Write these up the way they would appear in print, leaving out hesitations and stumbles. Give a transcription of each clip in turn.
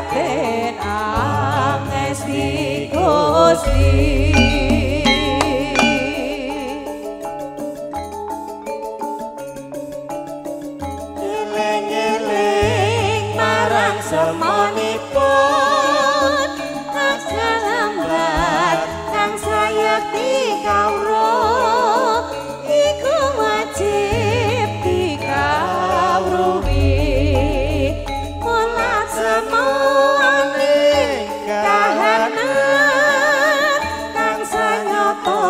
batin angesti Gusti eling-eling marang semonipun salambat kang sayekti kawruh iku wajib dikawruhi mulat semone kahanan kang sanyata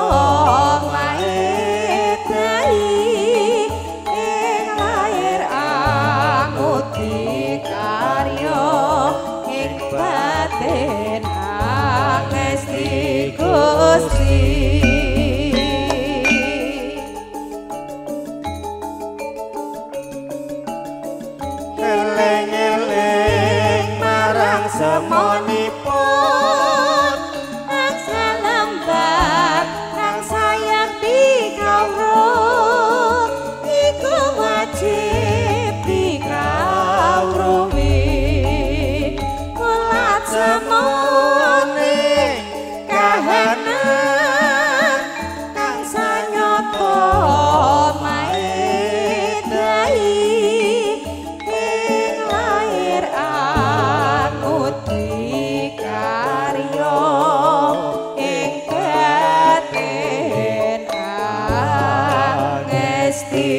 laedai ing lair anguti karya ing batin angesti Gusti eling-eling marang semonipun salambat kang sayekti kawruh iku wajib dikawruhi mulat semone kahanan kang sanyata maedai ing lair anguti karya ing batin angesti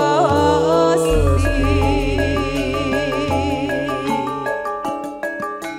Gusti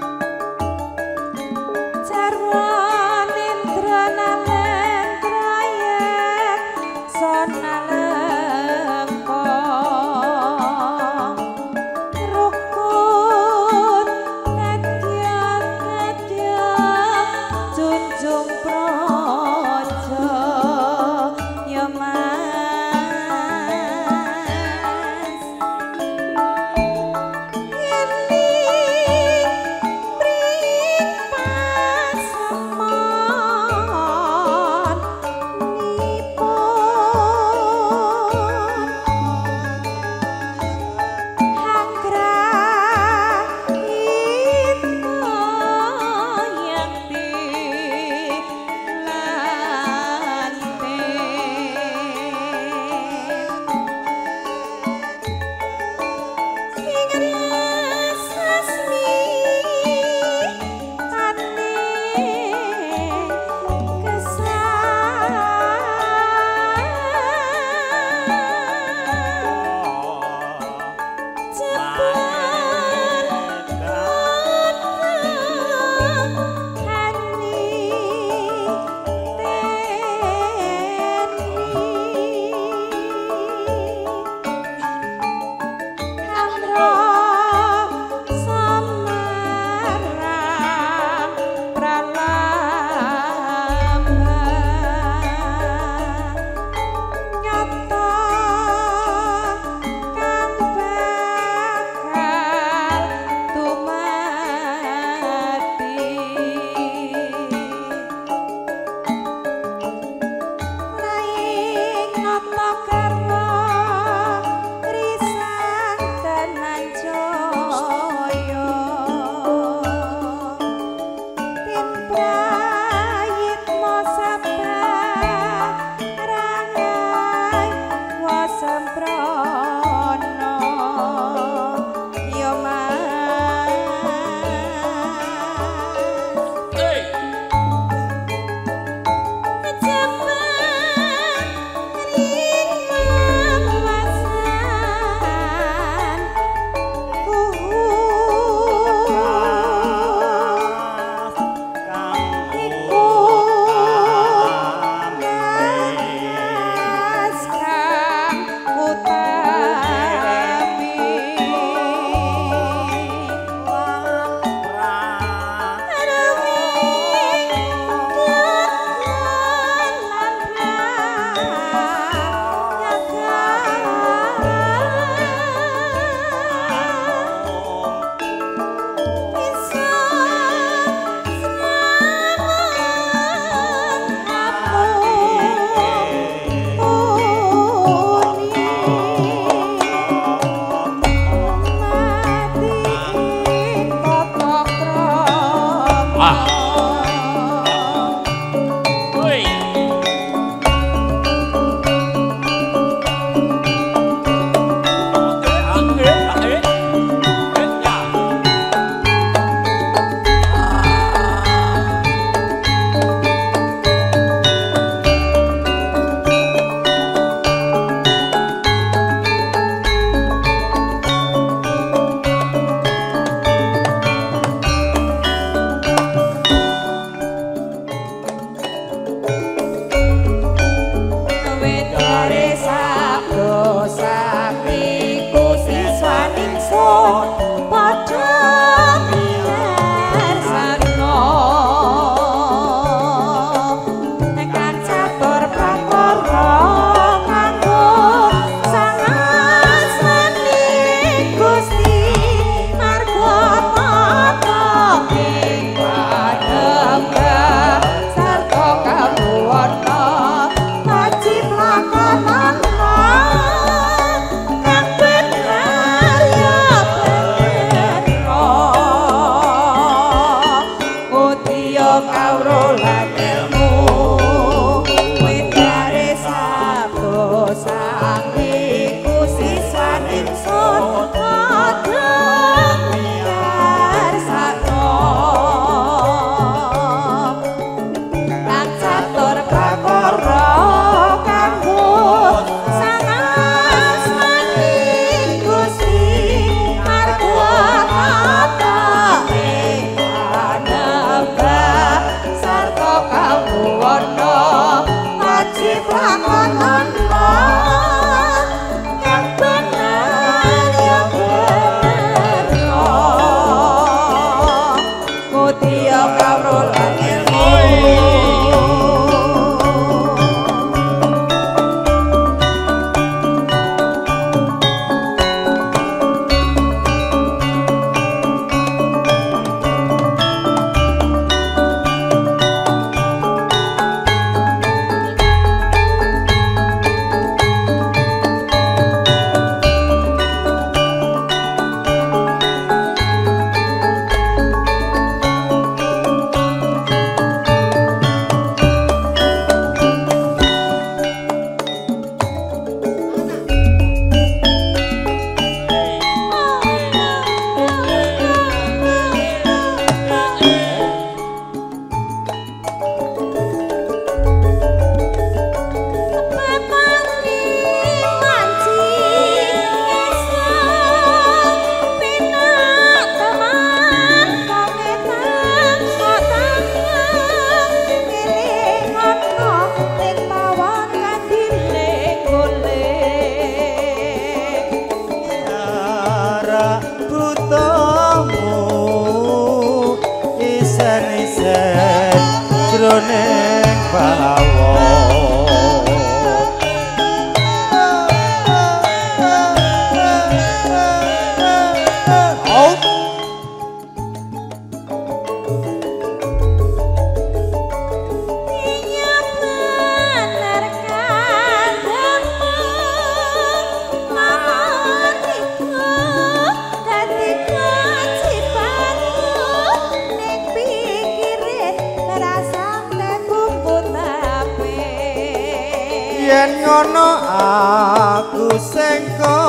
yen ngono aku sing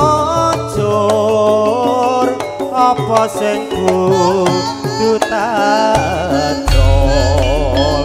kocor apa sing kudu tadol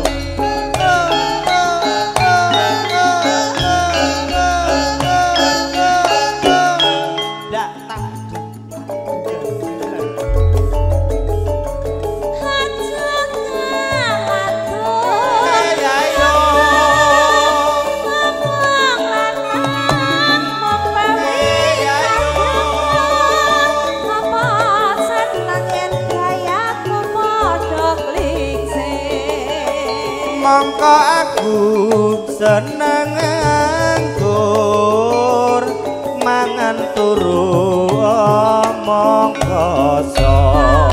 mongko aku seneng anggur mangan turu omong kosong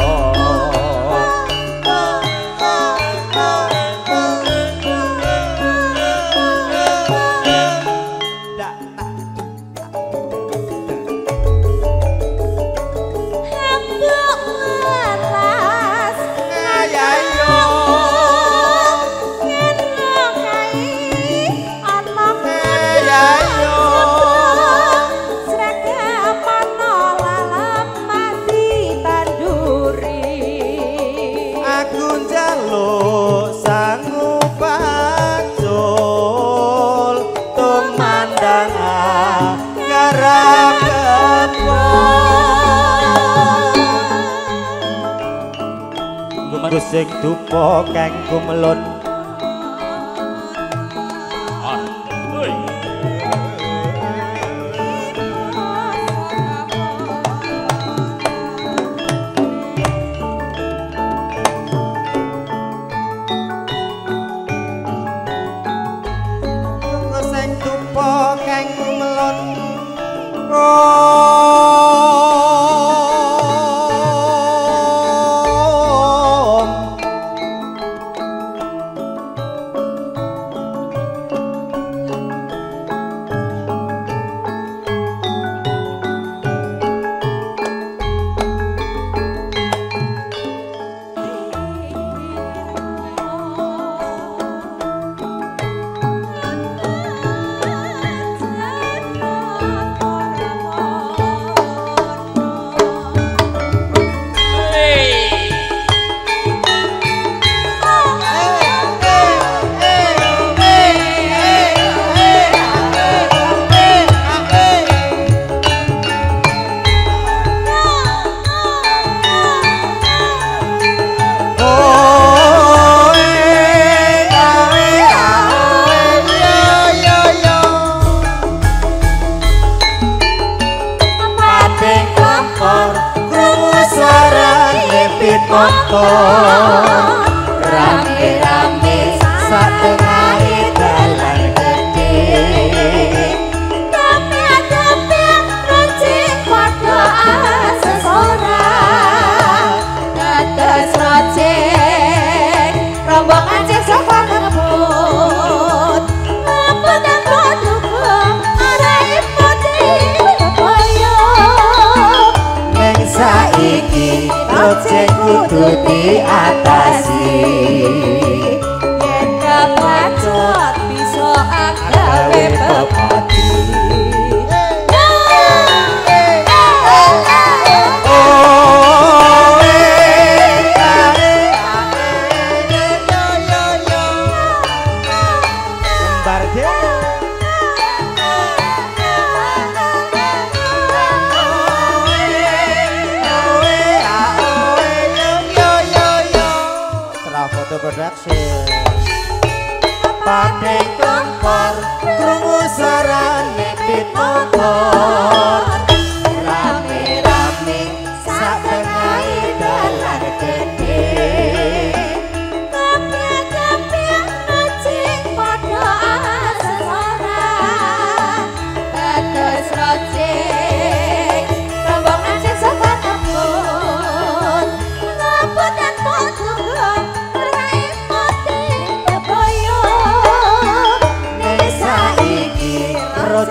sing dupa kanggo melon sing dupa kanggo melon rame-rame sak tengahe dalan gede tapi rocik padha asesoran dados rocik rombongan cek saka ngebut ngebut ngebut dukung arai putih boyo ning saiki rocik kudu diatasi yen kepacut bisa agawe bebati production pating kompor krungu sarane pit motor rame-rame sak tengahe dalan gede tapi rocik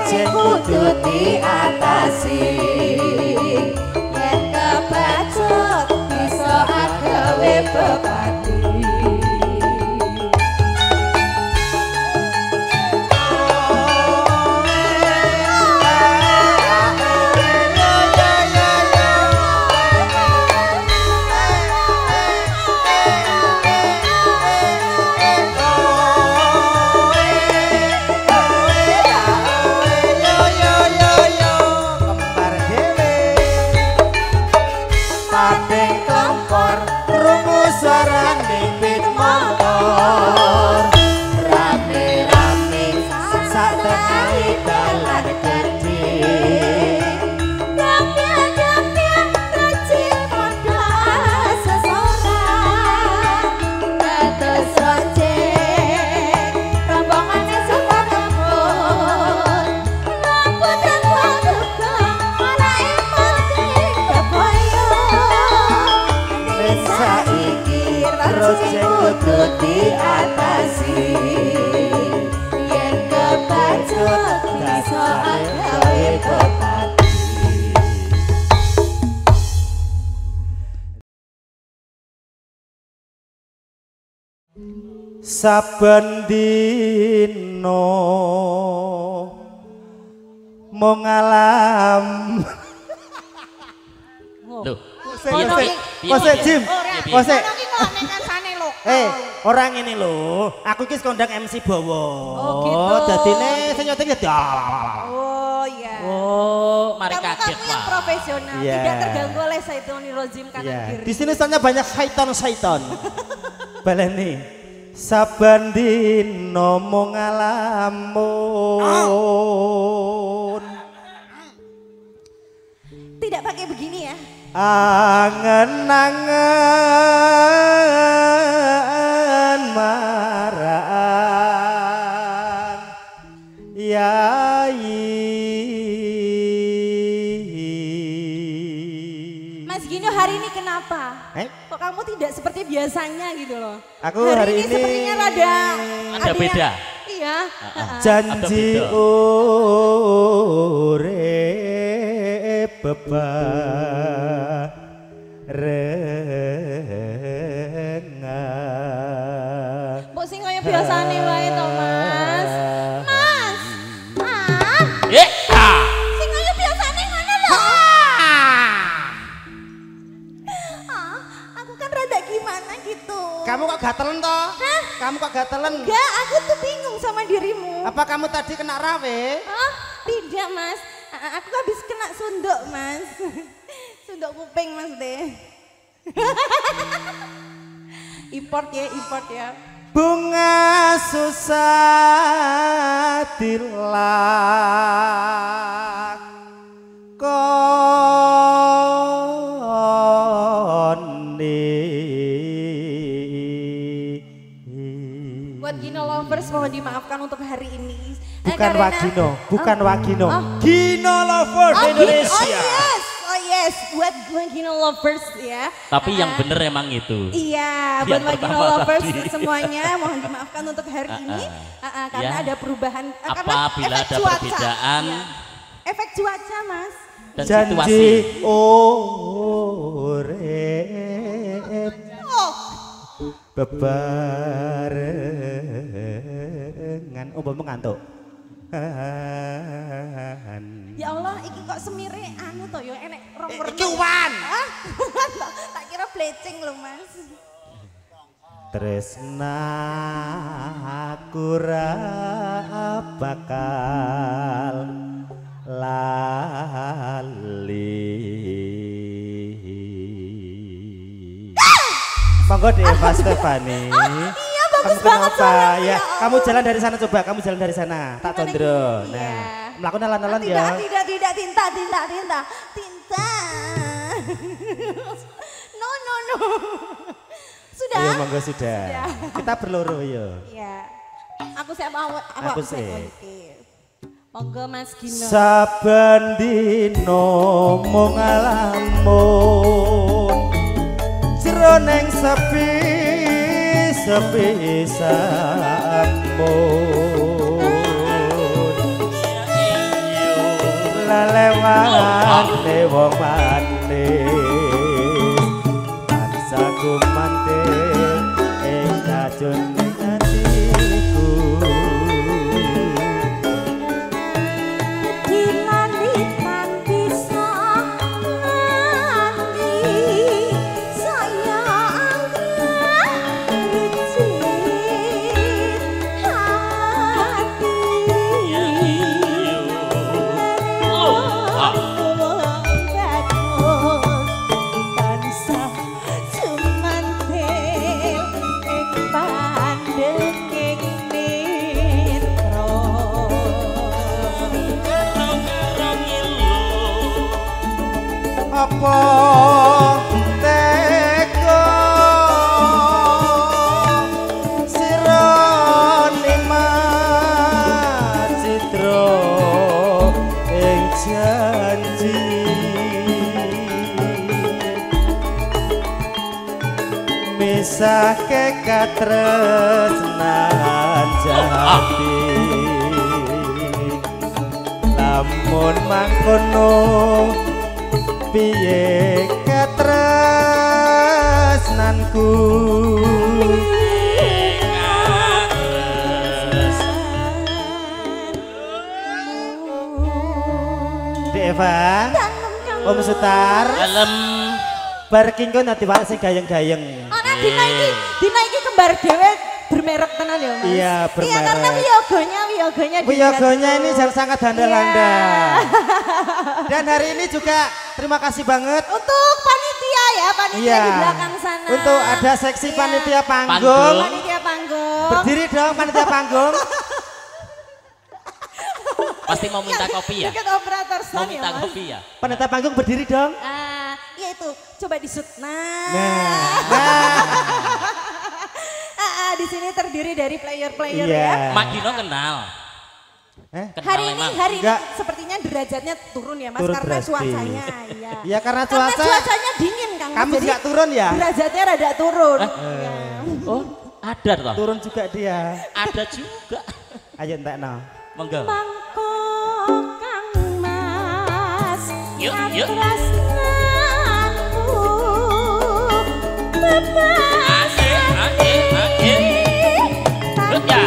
sing kudu diatasi yen kebacut bisa agawe bebati diatasi yen kebacut bisa agawe bebati saben dino mung alam Loh, kose Jim kose orang ini lho, aku iki kondang MC Bowo. Oh gitu. Dadine sing nyoting ya. Oh iya. Oh, mari kaget Kamu yang Pak. profesional, Iya. tidak terganggu oleh Saitoni Rozim kanan Iya. kiri. Di sini soalnya banyak syaiton. Baleni. Saben dino mung ngalamun. Tidak pakai begini ya. Angen-angen marang yai. Mas Gino hari ini kenapa? Kok kamu tidak seperti biasanya gitu loh? Aku hari ini sepertinya rada Ada beda. Iya. janji urip bebarengan. Mbok sing kaya biasane wae to, Mas. Mas. Sing kaya biasane ngono lho. Aku kan rada gimana gitu. Kamu kok gatelan toh? Hah? Kamu kok gatelan? Enggak, aku tuh bingung sama dirimu. Apa kamu tadi kena rawe? Hah? Tidak, Mas. Aku habis kena sunduk, Mas. Sunduk kuping, Mas deh. Import ya. Bunga susah dilakoni. Buat Gino Lovers mohon dimaafkan untuk hari ini. Bukan Karena- Wagino, bukan Wagino. Oh. Gino Lovers Indonesia. Oh yes, buat Gino Lovers ya. Tapi yang bener emang itu. Iya, Yang buat Gino pertama Lovers tadi. semuanya mohon dimaafkan untuk hari ini karena Ya. ada perubahan karena Apabila efek ada cuaca. perbedaan. Iya. Efek cuaca, Mas. Dan situasi. Janji urip Oh, bebarengan. Oh, mbok ngantuk. ya Allah, iki kok semire anu to ya enek rong werna. Iki uwan. Hah? Tak kira bleaching lho, Mas. Tresnaku ra bakal lali. Monggo deh Pak Stefani. Iya, bagus Kamu banget kenapa? suaranya, Ya, ya kamu jalan dari sana coba, kamu jalan dari sana. Tak Gimana tondro. gitu? Nah, Iya. melakukan nalan-nalan ya. Tidak, tinta. No. Sudah? Iya, monggo sudah. Sudah. Kita berloro ya. Iya. Aku siap awak. Aku sih. Oke. Monggo Mas Gino. Saben dino mung ngalamun jroning sepi sampun lelewate wong manis tansah gumantil ing racun ning atiku dilalitan bisa nganti saya angkat rejit hati apa teko sira nikmat citra ing janji misahke katresnan jati lamun mangkono piye katresnanku Deva Om Sutar Dalem bar kingko nanti wae sing gayeng-gayeng ana dina iki kembar dhewe bermerek tenan ya Mas. Iya, bermerek. Iya karena wiyogonya ini sangat handal-handal. Dan hari ini juga terima kasih banget untuk panitia ya, panitia di belakang sana. Untuk ada seksi panitia panggung. Panitia panggung. Berdiri dong panitia panggung. pasti mau minta kopi ya. Dekat operator Mau sound ya minta Mas. kopi ya. Panitia panggung berdiri dong. Iya itu, coba di-shoot. Di sini terdiri dari player-player ya. Mak Dino kenal. Kenal Hari ini Enggak. sepertinya derajatnya turun ya Mas Turun karena drastis. cuacanya. Iya. Iya karena cuacanya dingin Kang. Kamu Jadi juga turun ya? Derajatnya rada turun. Iya. Oh, ada toh. Turun juga dia. Ada juga. Ayo entekno. Monggo. Mangko Kang Mas. Yuk. Tresnanku bebas. Ake. Ya.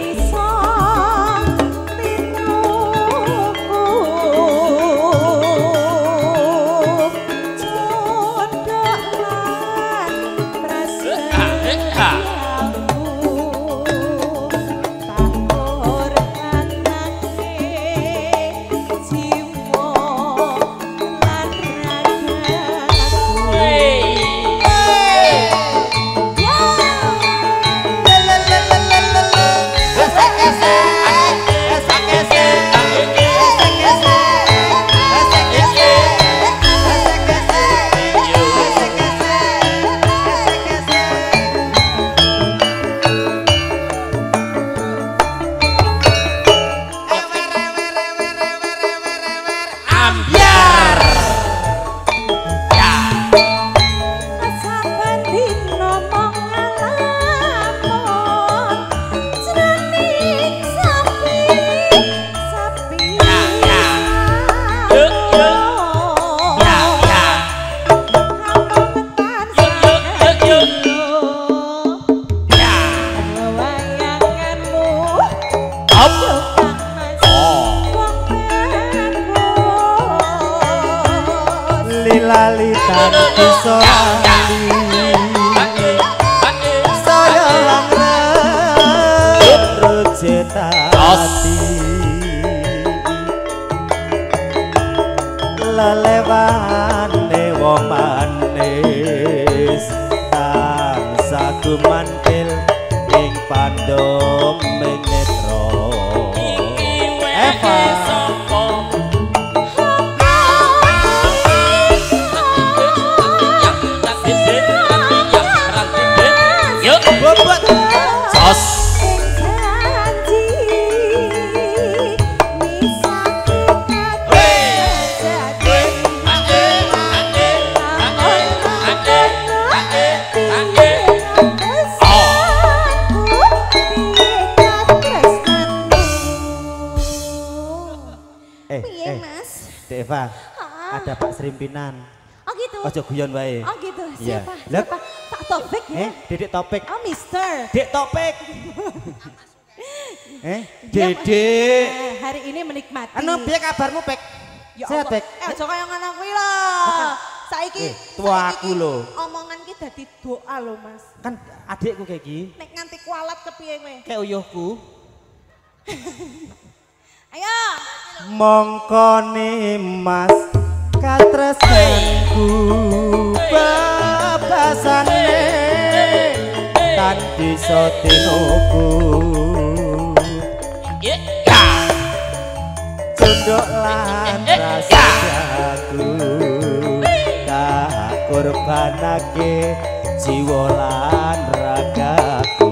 Lalitan iso lali saya langret rujetati lelewane wong manis tansah gumantil ing pandom menetro Eva bobot sos Deva, ada Pak Serimpinan. Oh gitu. Ojo guyon wae. Oh gitu. Iya. Siapa? Lah, Siapa? Pak Taufik ya? Dedek Topik. Oh Mister. Dek Topik. Dia- Dedek. hari ini menikmati. Anu piye kabarmu, Pek? Ya Sehat, Allah. Pek? Aja kaya ngono kuwi lho. Saiki tua saiki aku lho. Omongan ki dadi doa lho, Mas. Kan adikku kayak gini. Nek nganti kualat kepiye kowe? Kayak uyuhku. Ayo. Mongkone Mas katresnanku babasane tan bisa tinuku Ya. Cunduk lan rasaku tak korbanake jiwa lan ragaku.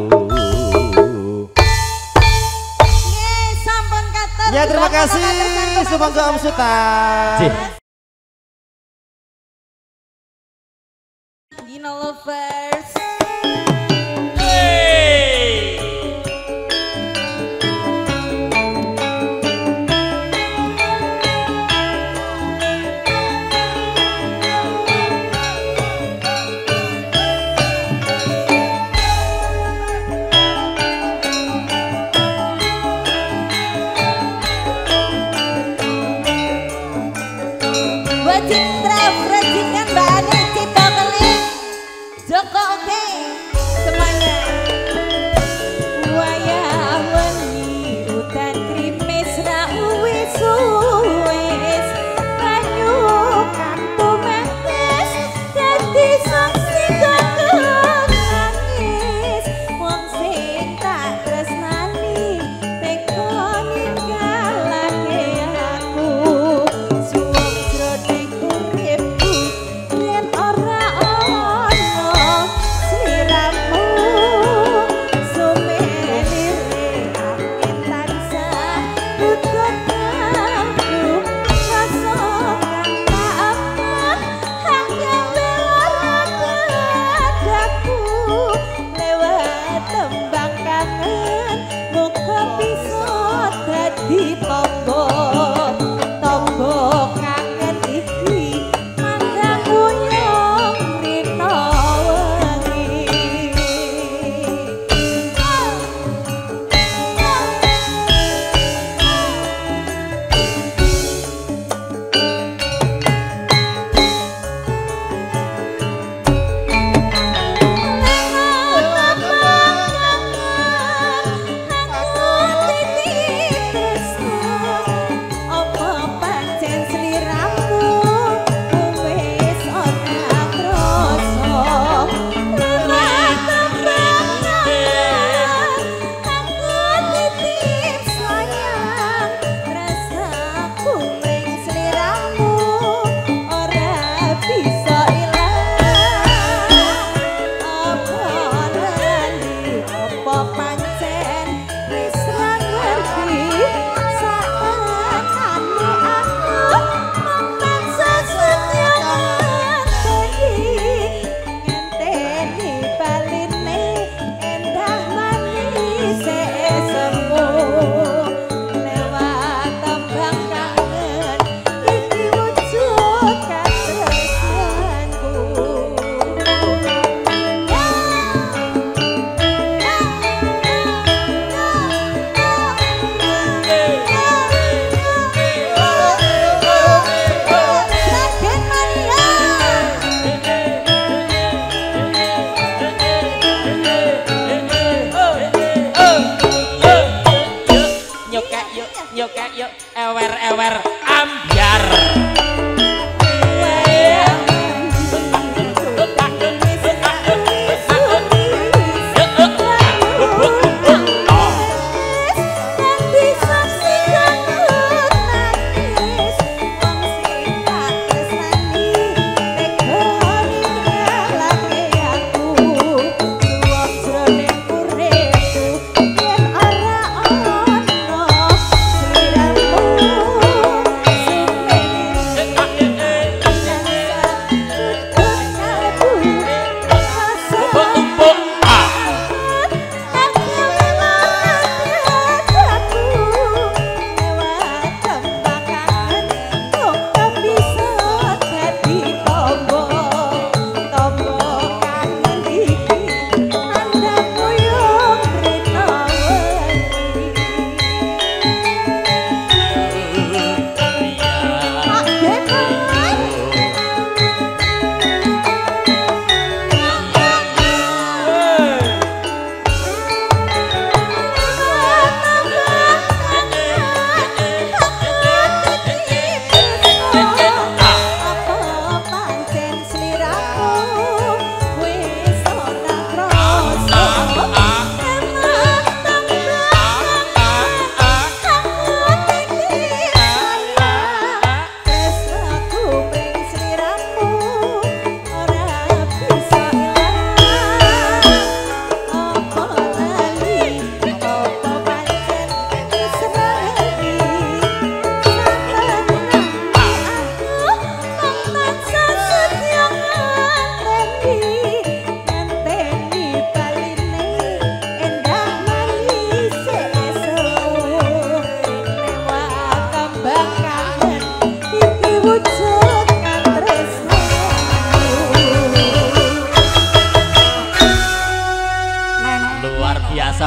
Nggih, sampun katur. Ya terima Bapak kasih, Katur, semoga Om Sultan. Cih. Gino lovers. Hey. Buat Citra Frajikan Mbak Ani Cipta Keling Joko oke semuanya. Wayah wengi udan krimis ra uwis uwis banyu kantu metes dadi saksi kagak nangis wong sing tak tresnani teko ninggalake aku suwung jroning uripku yen ora ono sliramu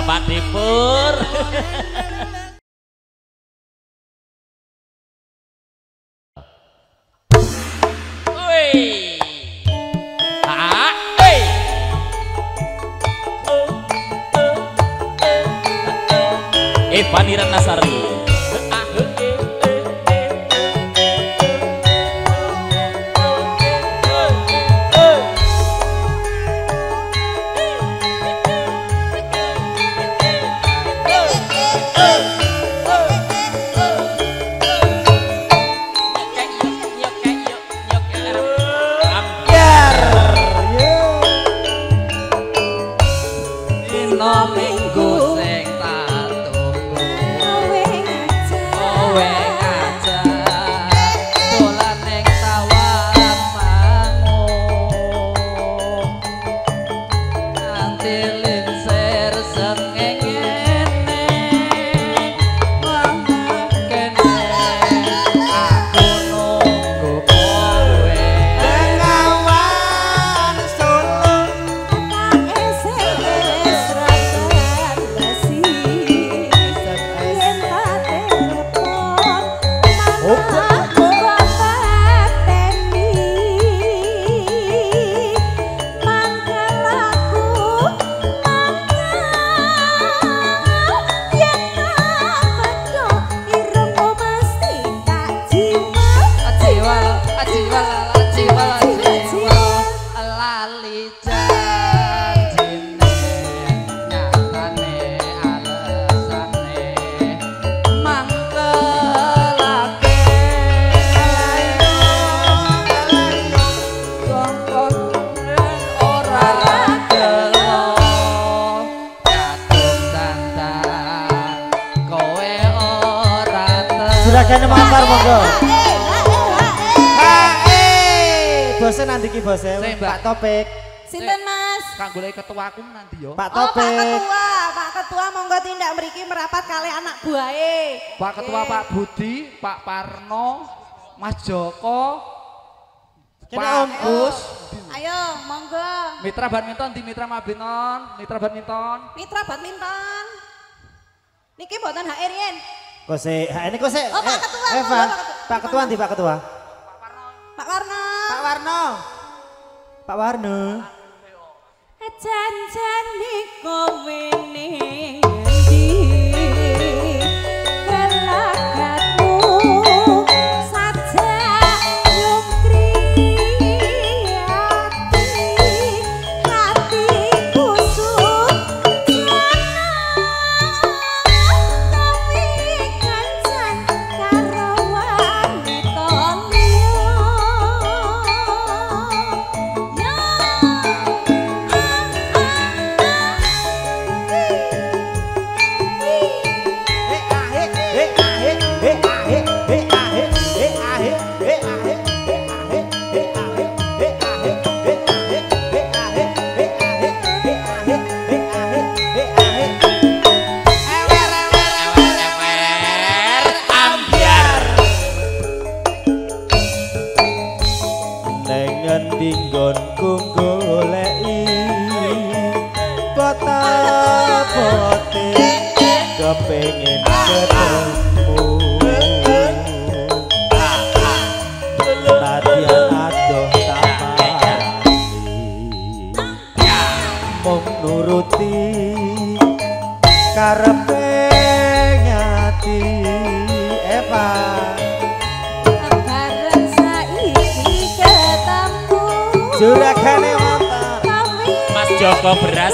Pak Dipur. Woi. Ah, hey. Fani Ratnasari. Juragan mampar monggo. Bose nanti ki bose. Pak Topik. Sinten Mas? Kanggo ketuaku nanti yo. Pak Topik. Pak Ketua monggo tindak mriki merapat kali anak buahe. Pak Ketua Pak Budi, Pak Parno, Mas Joko, Pak Gus. Ayo monggo. Mitra badminton di Mitra Badminton, Mitra Badminton. Mitra badminton. Niki mboten HR yen. Kose, ini kose. Oh, Pak Ketua, Eva, Pak Pak Ketua nanti Pak Ketua. Pak Warno. Pak Warno. Pak Warno. Janjane kowe ning endi gelagatmu sajak nyukri hati kusut tapi kancan karo wanita liya Dinggonku goleki bote kepengin ketemu nadyan adoh tapani mung nuruti karepe ngati Eva. Juragane mantap. Mas Joko beras.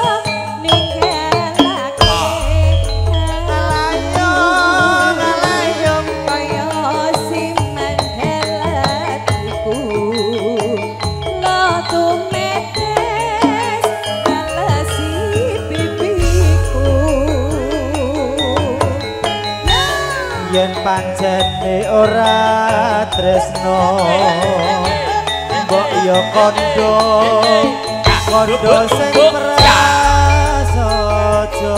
Yen pancene ora tresno mbok yo kondo sing prasaja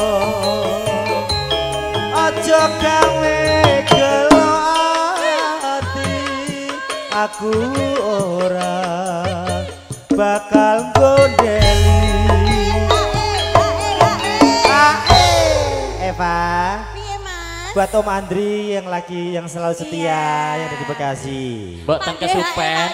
aja gawe gelo ati aku ora bakal gondeli Eva. Piye Mas? Buat Om Andri yang selalu setia yang ada di Bekasi. Boten kesupen.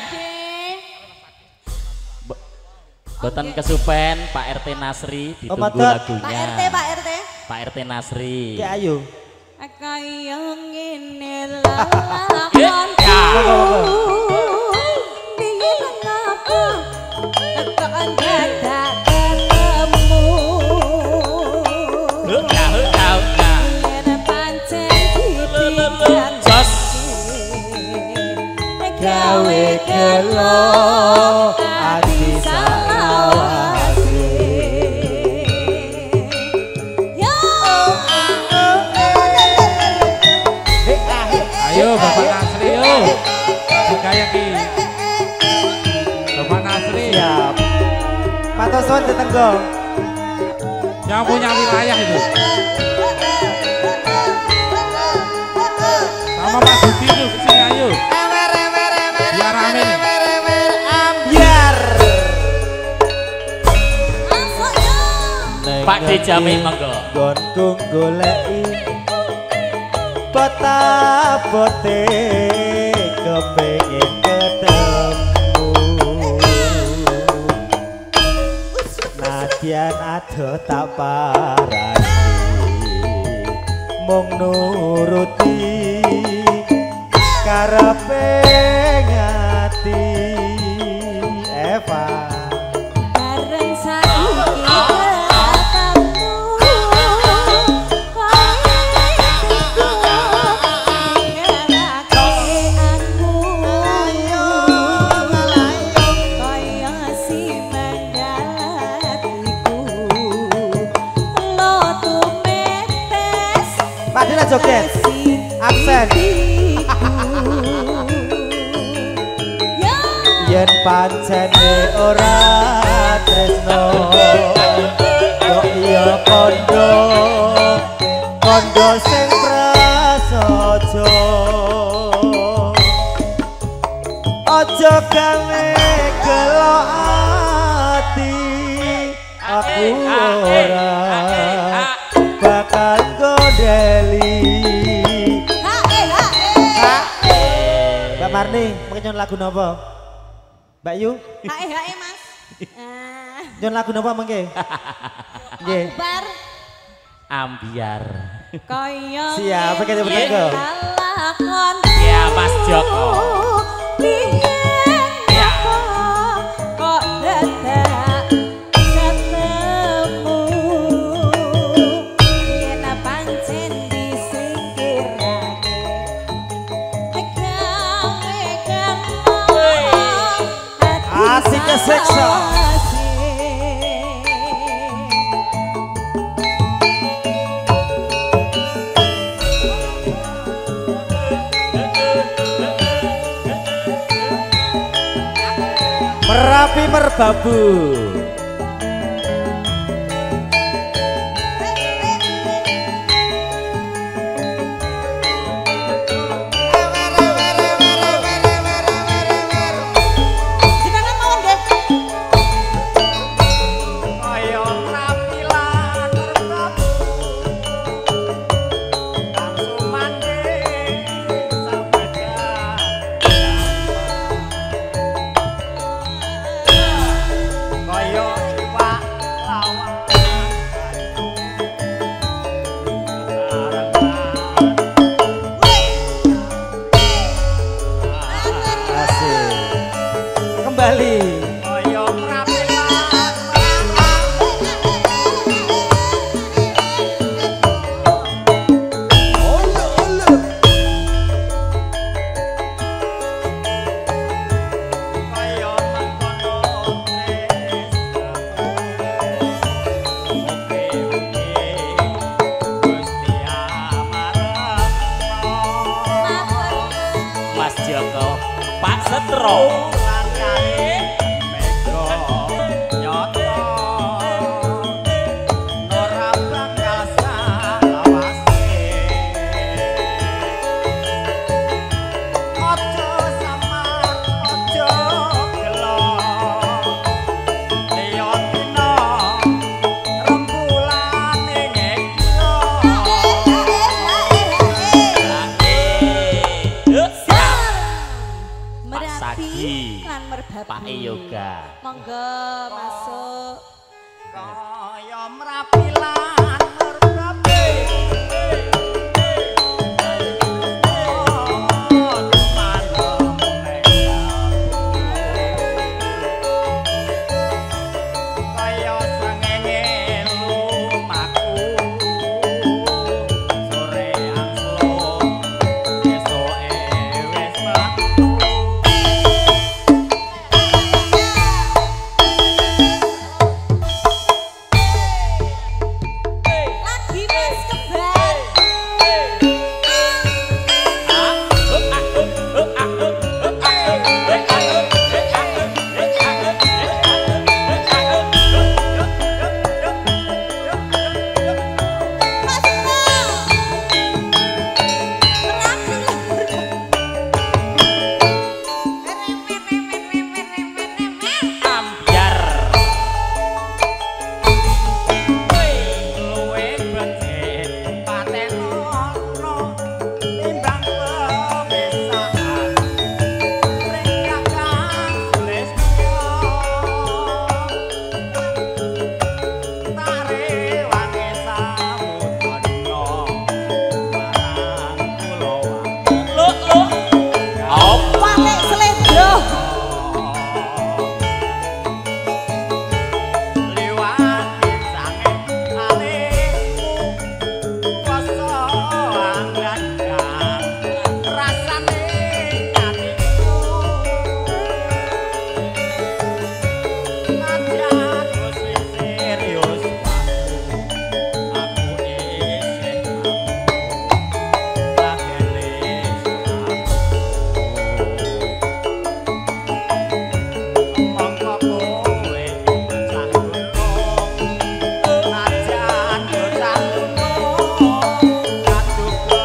Boten kesupen Pak RT Nasri ditunggu lagunya. Pak RT. Pak RT Nasri. Ya ayo. Kaya ngene lalakon. Piye ngapa? Kok dadak ketemu. Yen pancen ditinggal. Jos. Gawe gelo ati salawase. Ayo Bapak Nasri yo. Digaya ki. Bapak Nasri. Siap. Matur suwun Tetenggong. Yang punya wilayah itu. Sama Pak Budi itu kesini ayo. Biar rame nih. Ambiar. Pak Dijamin monggo. Gonku goleki bote kepengin ketemu. Nadyan ado tak parani mung nuruti karepe ngati. Eva Bareng saiki ketemu. Pak Dina joget aksen. Yen pancene ora tresno kok iya kondo sing prasaja. Aja gawe gelo ati aku ora bakal gondeli. Mbak Marni, pengen lagu napa? Mbak Yu? Hae Mas. Nyon lagu napa mengke? Nggih. Bar Ambiar. kaya Siap, kita bertenggo. lalakon. Ya Mas Joko. Piye kok dadak ketemu. Yen pancen disingkirake. Gawe gelo Asik keseksa. Merapi merbabu. Jenengan mawon nggih. Ayo rapilah merbabu. Langsung mandi sabada. Kaya iwak lawan asik. Kembali. Kaya rapilah Mas Joko. Pak Setro. Pak Yoga. Monggo masuk. Kaya mrapilan merbabe. Kaya srengenge lumaku. Sore angslo esoke wis metu. Lagi Mas kembar. Mas Ambyar. Luwe becik paten ono timbang pemisaan ring kakang Sulistyo tare wangi samudana marang kula Wate sledro. liwat sange alemu kuasa anggakan rasane atiku najan wis serius aku isih lakene mongko kowe bocah gunung najan bocah gunung kaduga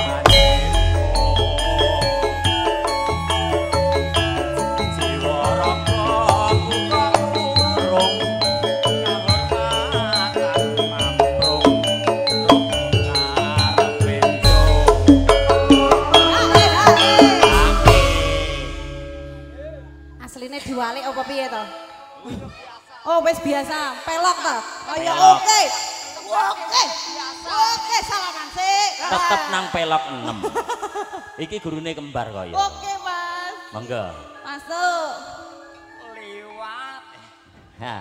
jiwa raga buka urung kahormatan mamprung rong benjo Asline diwalik apa piye to? Oh wis biasa, pelok to. Oh ya Pelok. oke. Oke. Oke, salaman sih. Tetep nang pelok 6. Iki gurune kembar kaya. Oke, Mas. Monggo. Masuk. liwat Ha,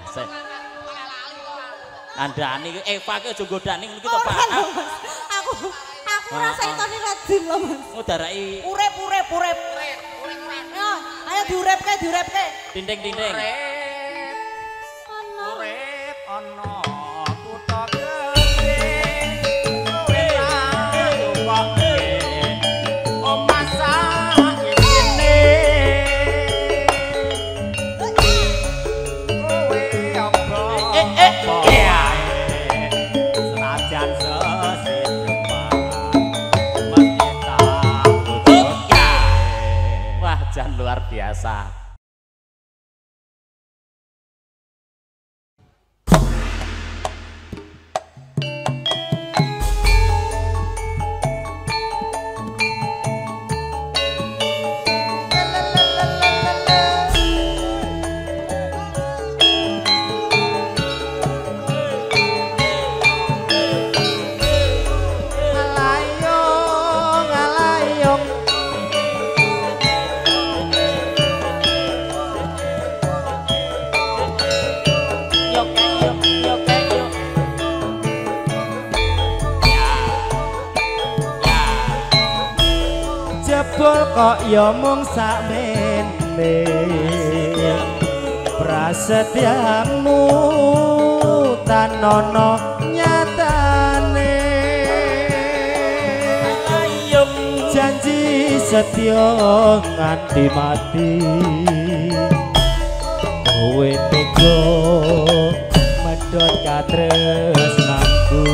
Andani Eva ki aja godani ngono ki to, Pak. Ora lho, Mas. Aku rasa itone rajin lho, Mas. Ngudarai Urip. Ya, ayo diuripke. tinting-tinting. urip ana kutha gedhe kowe rayuwoke omah saisine kowe apa senajan sesiteman mesti tak Wah, jan luar biasa. Alayong jebul kok ya mung sakmene prasetyamu tanono nyatane janji setya nganti mati kowe tega medhot katresnanku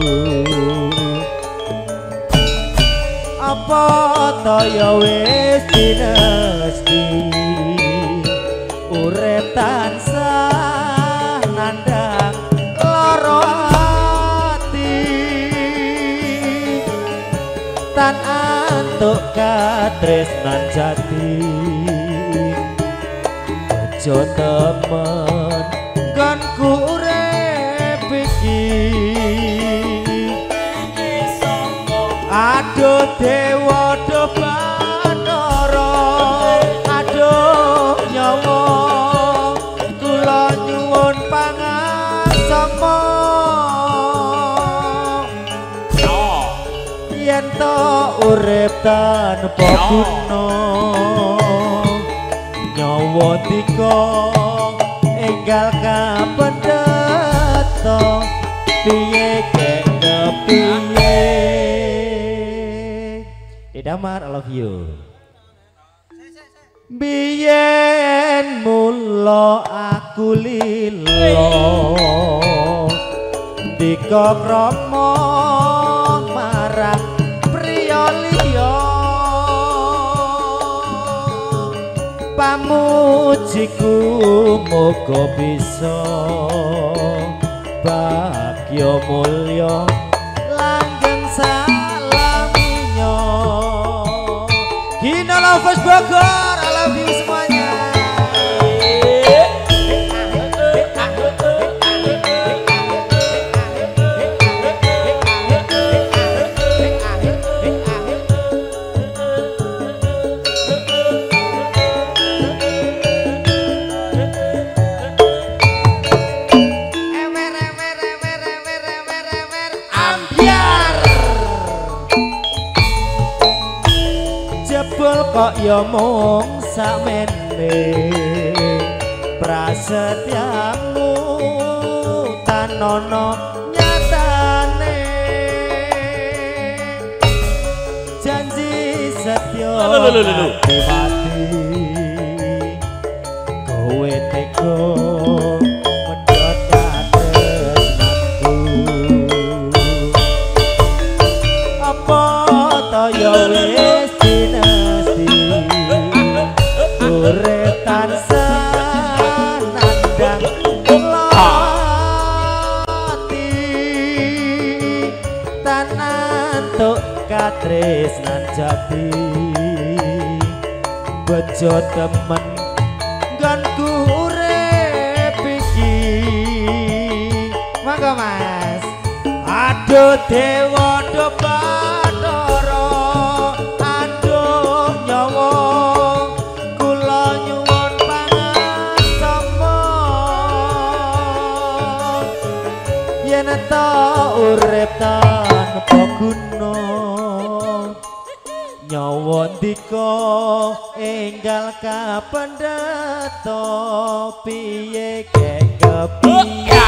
apa toya wis dinesti urip tansah nandang lara ati tan antuk katresnan jati bejo temen kan ku urip iki aduh dewa do Bathara aduh nyawa kula nyuwun pangasama yen to urip tanpa guna nyawa dika enggal kapendheto piye kek kepiye Damar I love you biyen mula aku lilo dika krama marang priya liya pamujiku muga bisa bagya mulya langgeng Gina Lovers Bogor, I love you semuanya. Kok ya mung sakmene prasetyamu tanono nyatane janji setya mati kowe teko medhot katresnanku apa to ya wis urip tansah nandang lati tanantuk katresnan jati bejo temen nggonku urip iki mangga Mas aduh dewa do Bathara aduh nyawa urip tanpa guna nyawa ndika enggal kapendheto piye kek kepiye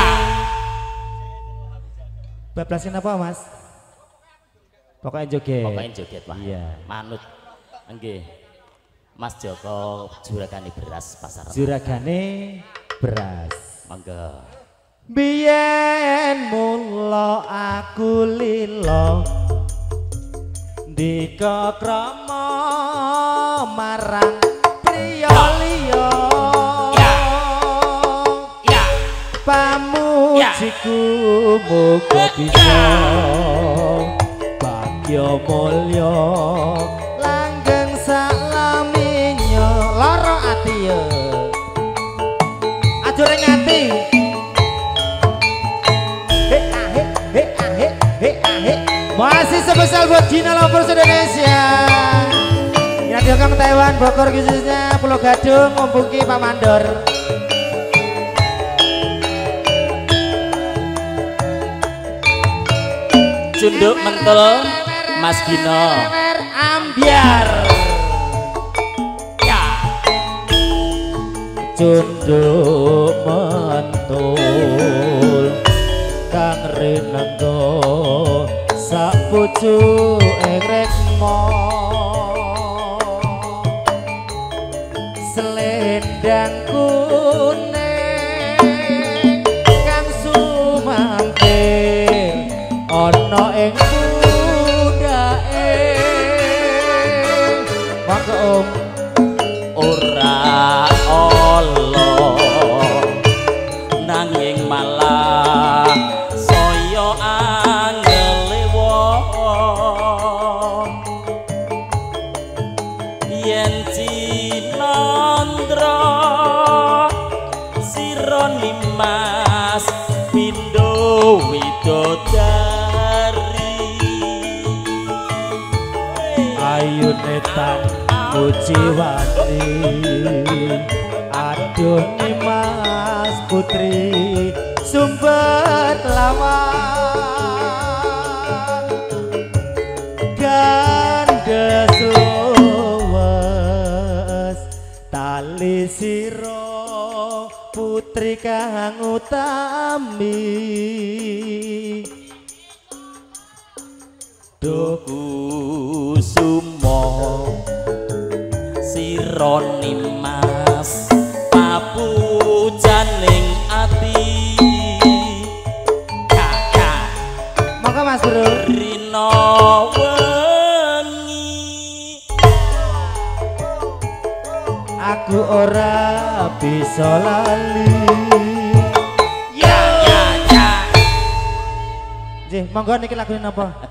bablasin apa Mas pokoknya joget Pak iya manut nggih Mas Joko juragane beras pasaran juragane beras mangga biyen mula aku lilo dika krama marang priya liya pamujiku muga bisa bagya mulya langgeng salaminya lara ati ya ajure ngati masih spesial buat Gina Lovers Indonesia yang diangkat Taiwan Bogor khususnya Pulau Gadung Mumpuki Pak Mandor Cunduk mentul Mas Gino ambiar ya cunduk mentul kang renenggo sapucuk rekmo selendang kuning kang sumampir ana ing budake maka ora Allah nanging malah saya angele yen cinandra Nimas Pindo Widodari Ayu netan mujiwati aduh Nimas putri sumber lawan gandes luwes tali siro putri kang utami Doku sumo siro Nimas papujaning ati kakak monggo Mas Bro rino wengi aku ora bisa lali ya Jih, monggo niki lagune napa?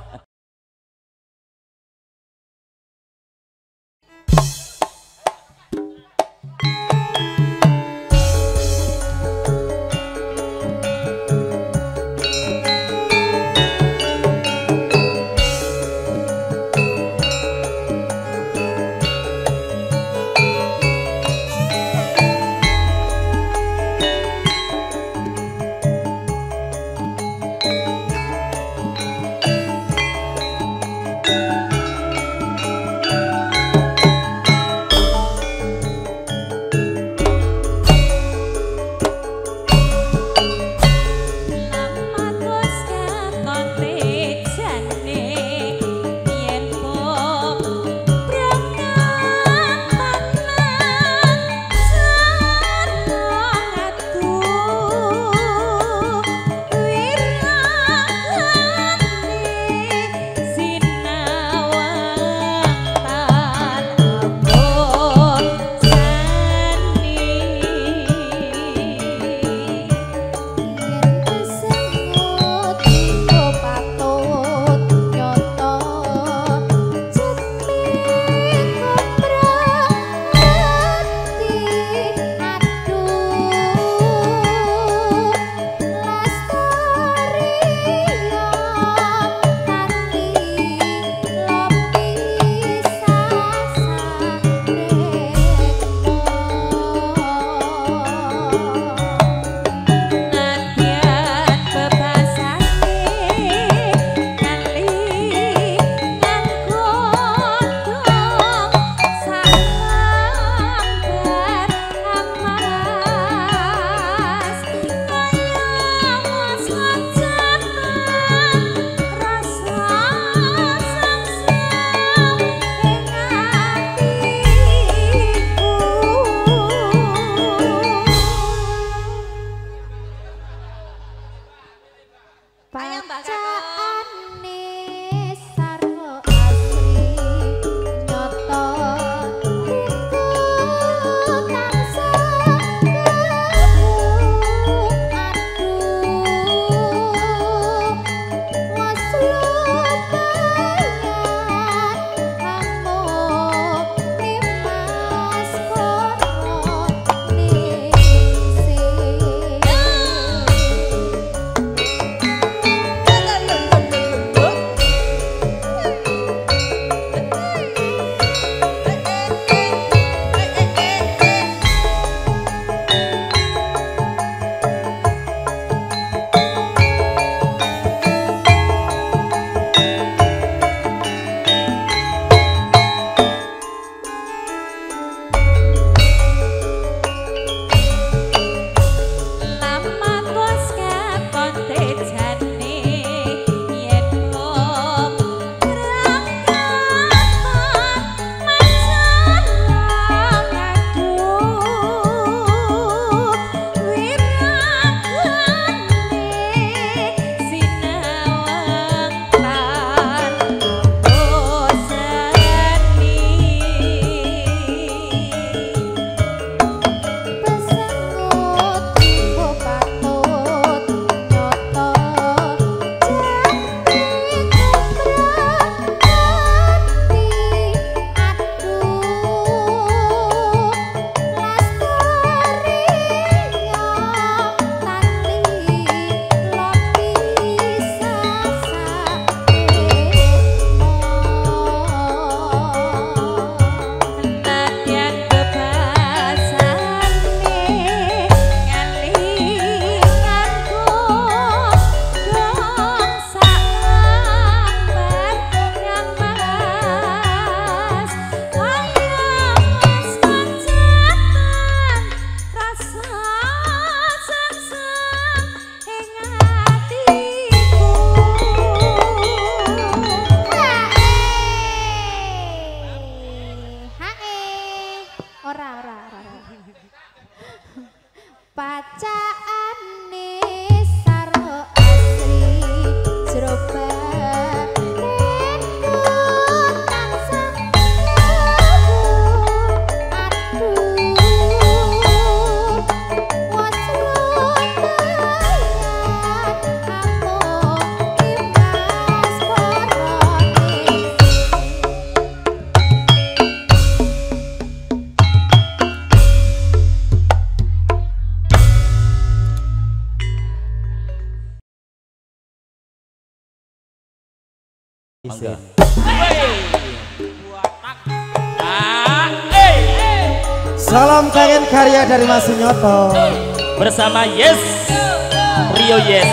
Isin. Salam kangen karya dari Mas Sunyoto. Bersama Yes Rio Yes.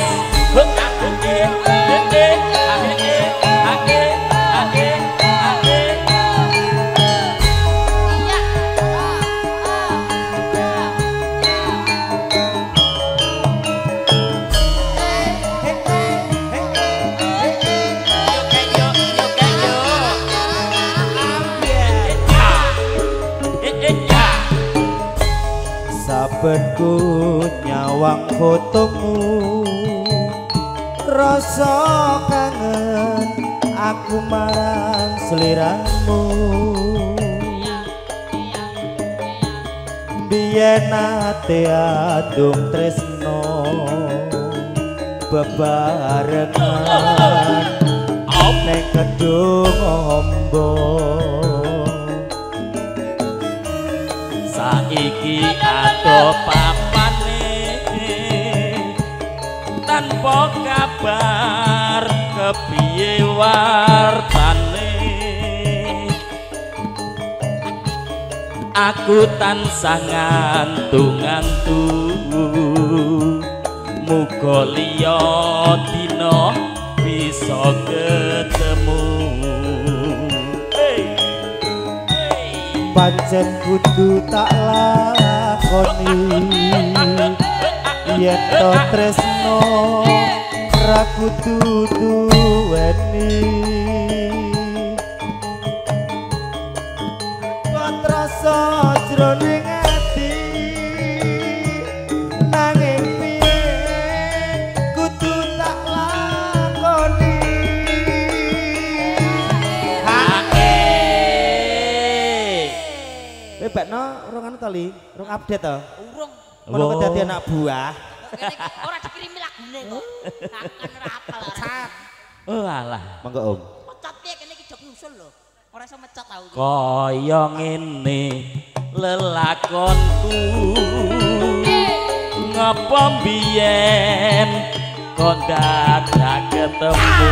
Sabenku nyawang fotomu, rasa kangen aku marang seliramu. Biyen ate adung tresno bebarengan ning kedung ombo. Saiki ado papane tanpa kabar kepiye wartane. Aku tansah ngantung-ngantung muga liya dina bisa ketemu. Pancen kudu tak lakoni yen to tresno ra kudu duweni. Patrasa jroning ati nanging piye kudu tak lakoni. Bekno rong anu tali, rong update to. Urung. Ono kedadi anak buah. Ora dikirimi lagune kok. Akan rapal ora. Oh alah. Monggo Om. Mecat piye kene iki jog nyusul lho. Ora iso mecat tau. Kaya ngene lelakonku ngapa mbiyen kok dadak ketemu.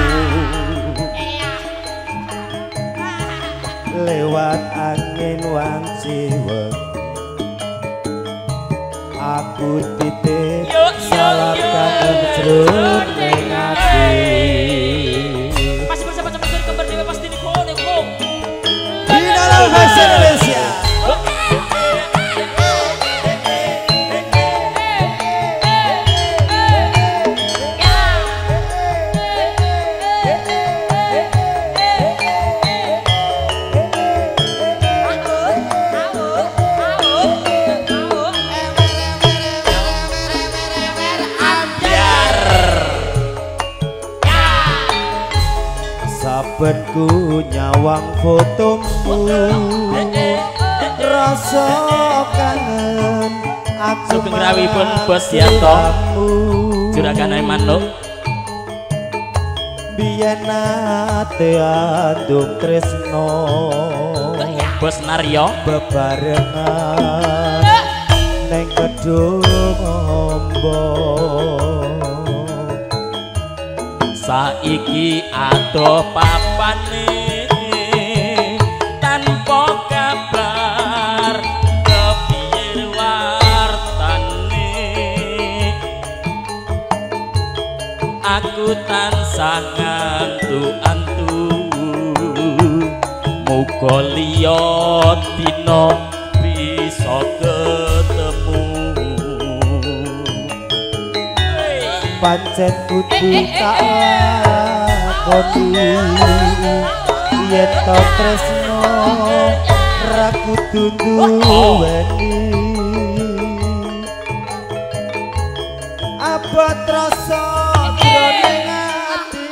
Lewat angin wanci aku titip salam kangen jroning ati. Masih bersama sama dari kembar dewa pasti nikone kok. Di dalam bahasa Indonesia. Sabenku nyawang fotomu, rasa kangen aku Sugeng rawuhipun Bos Yanto Juragan Manuk. Biyen ate adung tresno Bos Naryo bebarengan ning kedung ombo. Saiki ado papane tanpa kabar kepiye wartane. Aku tansah ngantuk-antuk muga liya dina bisa ketemu. Pancen kudu tak lakoni yen to tresno ra kudu duweni. Abot rasa jroning ati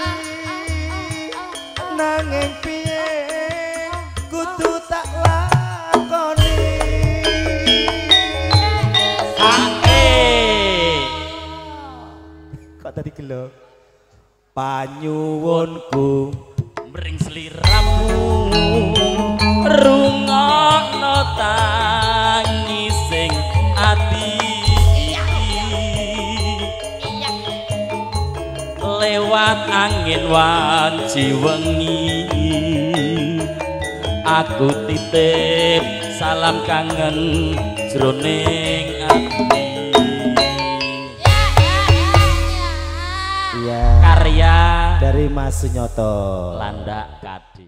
nanging piye kudu tak lakoni. Kok tadi gelo panyuwunku Mring sliramu rungokno tangising ati iki lewat angin wanci wengi aku titip salam kangen jroning ati. Iya. Karya Dari Mas Sunyoto. Landak Kadi.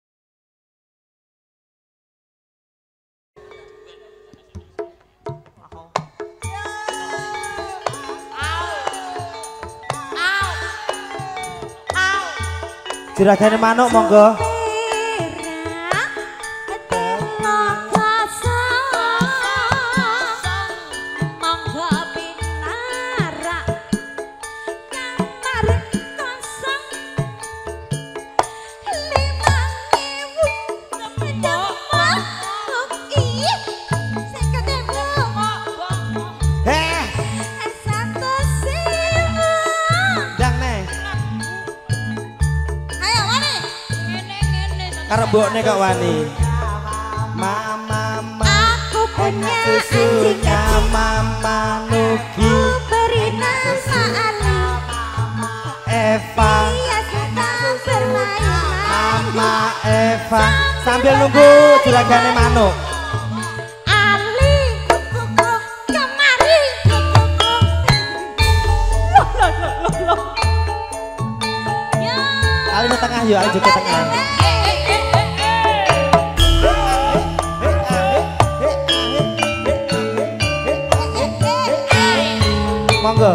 Juragane manuk monggo. Karo mbokne kok wani. Mama Aku punya susunya Mama Nugi beri nama Ali. Eva Dia suka bermain. Mama Eva sambil nunggu juragane manuk. Ali kukuku kemari kukuku. Loh. Ya. Ali di tengah yuk, Ali juga tengah. Monggo.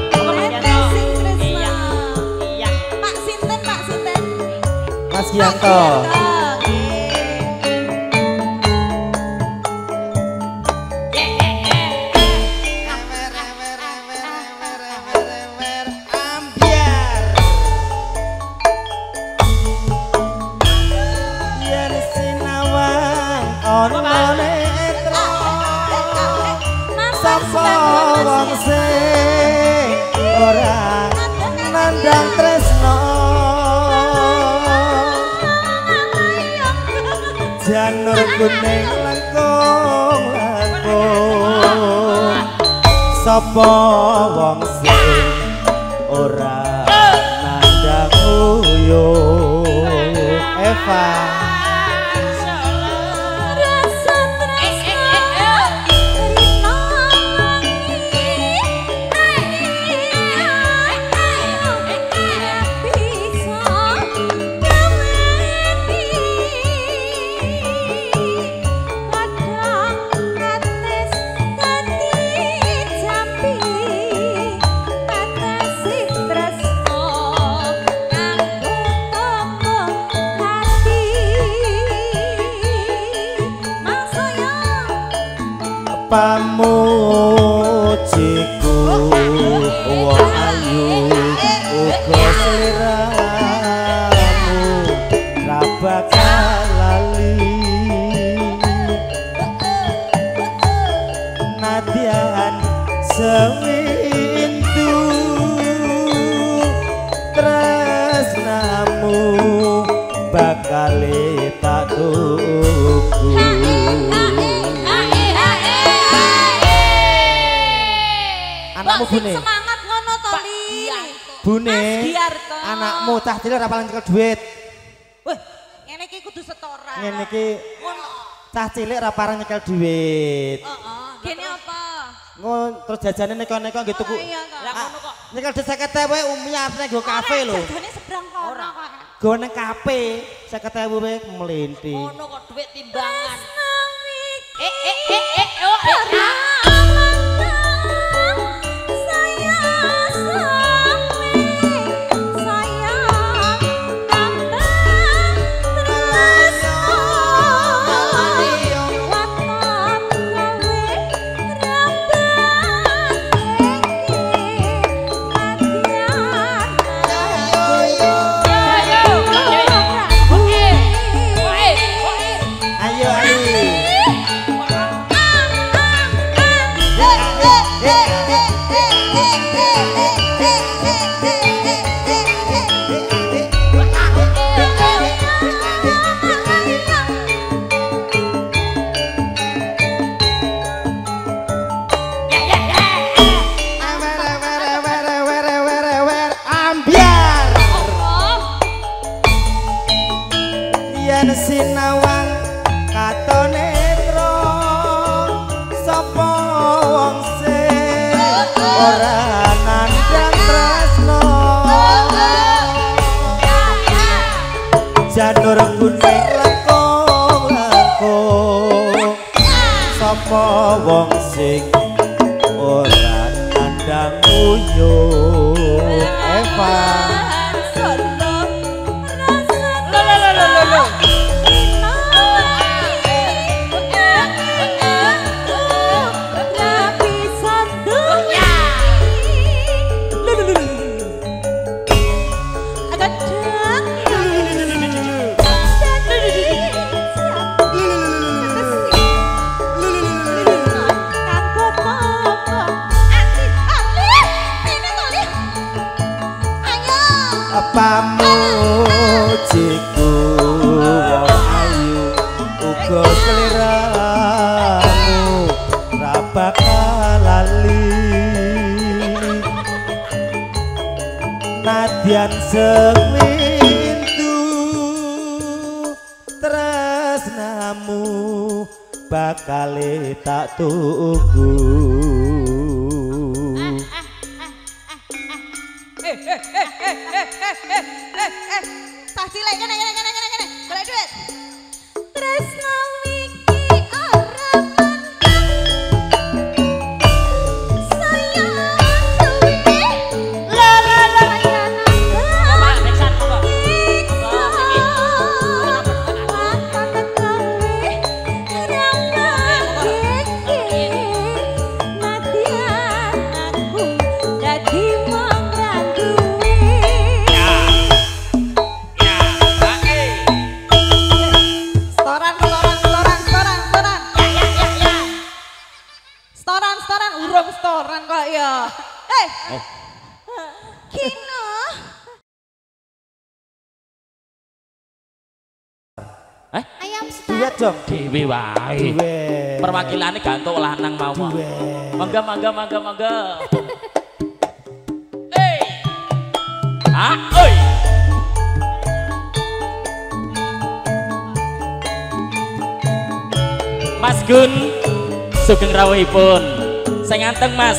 Pak Sinten. Mas Gianto. Nandang tresno janur kuning langkung sapa wong sing ora nandang uyuh. Eva pamujiku wong ayu uga sliramu ra bakal lali nadyan sewindu tresnamu bakal tak tunggu. Anakmu Bune. Semangat ngono to, Li. Bune. Mas Giarto. Anakmu cah cilik ora paling nyekel dhuwit. Weh, ngene iki kudu setoran. Ngene iki Ngono. cah cilik ora pareng nyekel dhuwit. Heeh. Gene apa? Ngono terus jajane neko-neko nggih tuku. Iya kok. Lah ngono kok. Nyekel 50.000 wae umyatne nggo kafe lho. Jane seberang kono kok. Go nang kafe 50.000 wae mlinthi. Ngono kok duit timbangan. Ayo Ali. janur kuning langkung sapa wong sing ora nandang uyuh Eva pamujiku wong ayu uga seliramu ra bakal lali nadyan sewindu tresnamu bakal tak tunggu tak cilek kene golek duit tresno iki ora sayang duwe la Mbak, beksan Mbak. Setoran urung setoran kok ya. Kino. Ayam star. duet dong Dewi wae. duet Perwakilane gantuk lanang mawon. duet Mangga. Hey. Oi. Mas Gun sugeng rawuhipun. Sing nganteng Mas.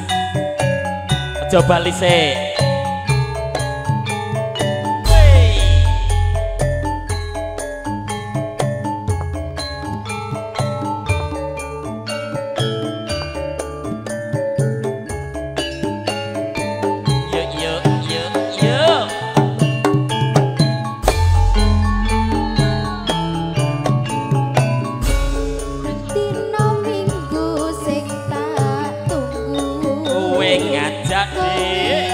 Aja bali sik. Dino minggu sing tak tunggu. Kowe ngajak Dik.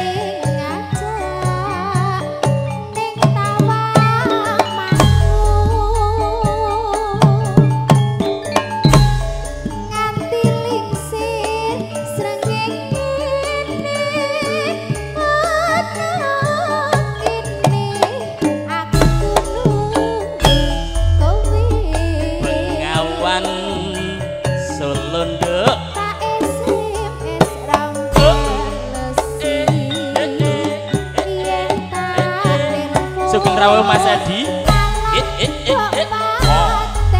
Bengawan Solo nduk. Sugeng rawuh Mas Adi. Oh.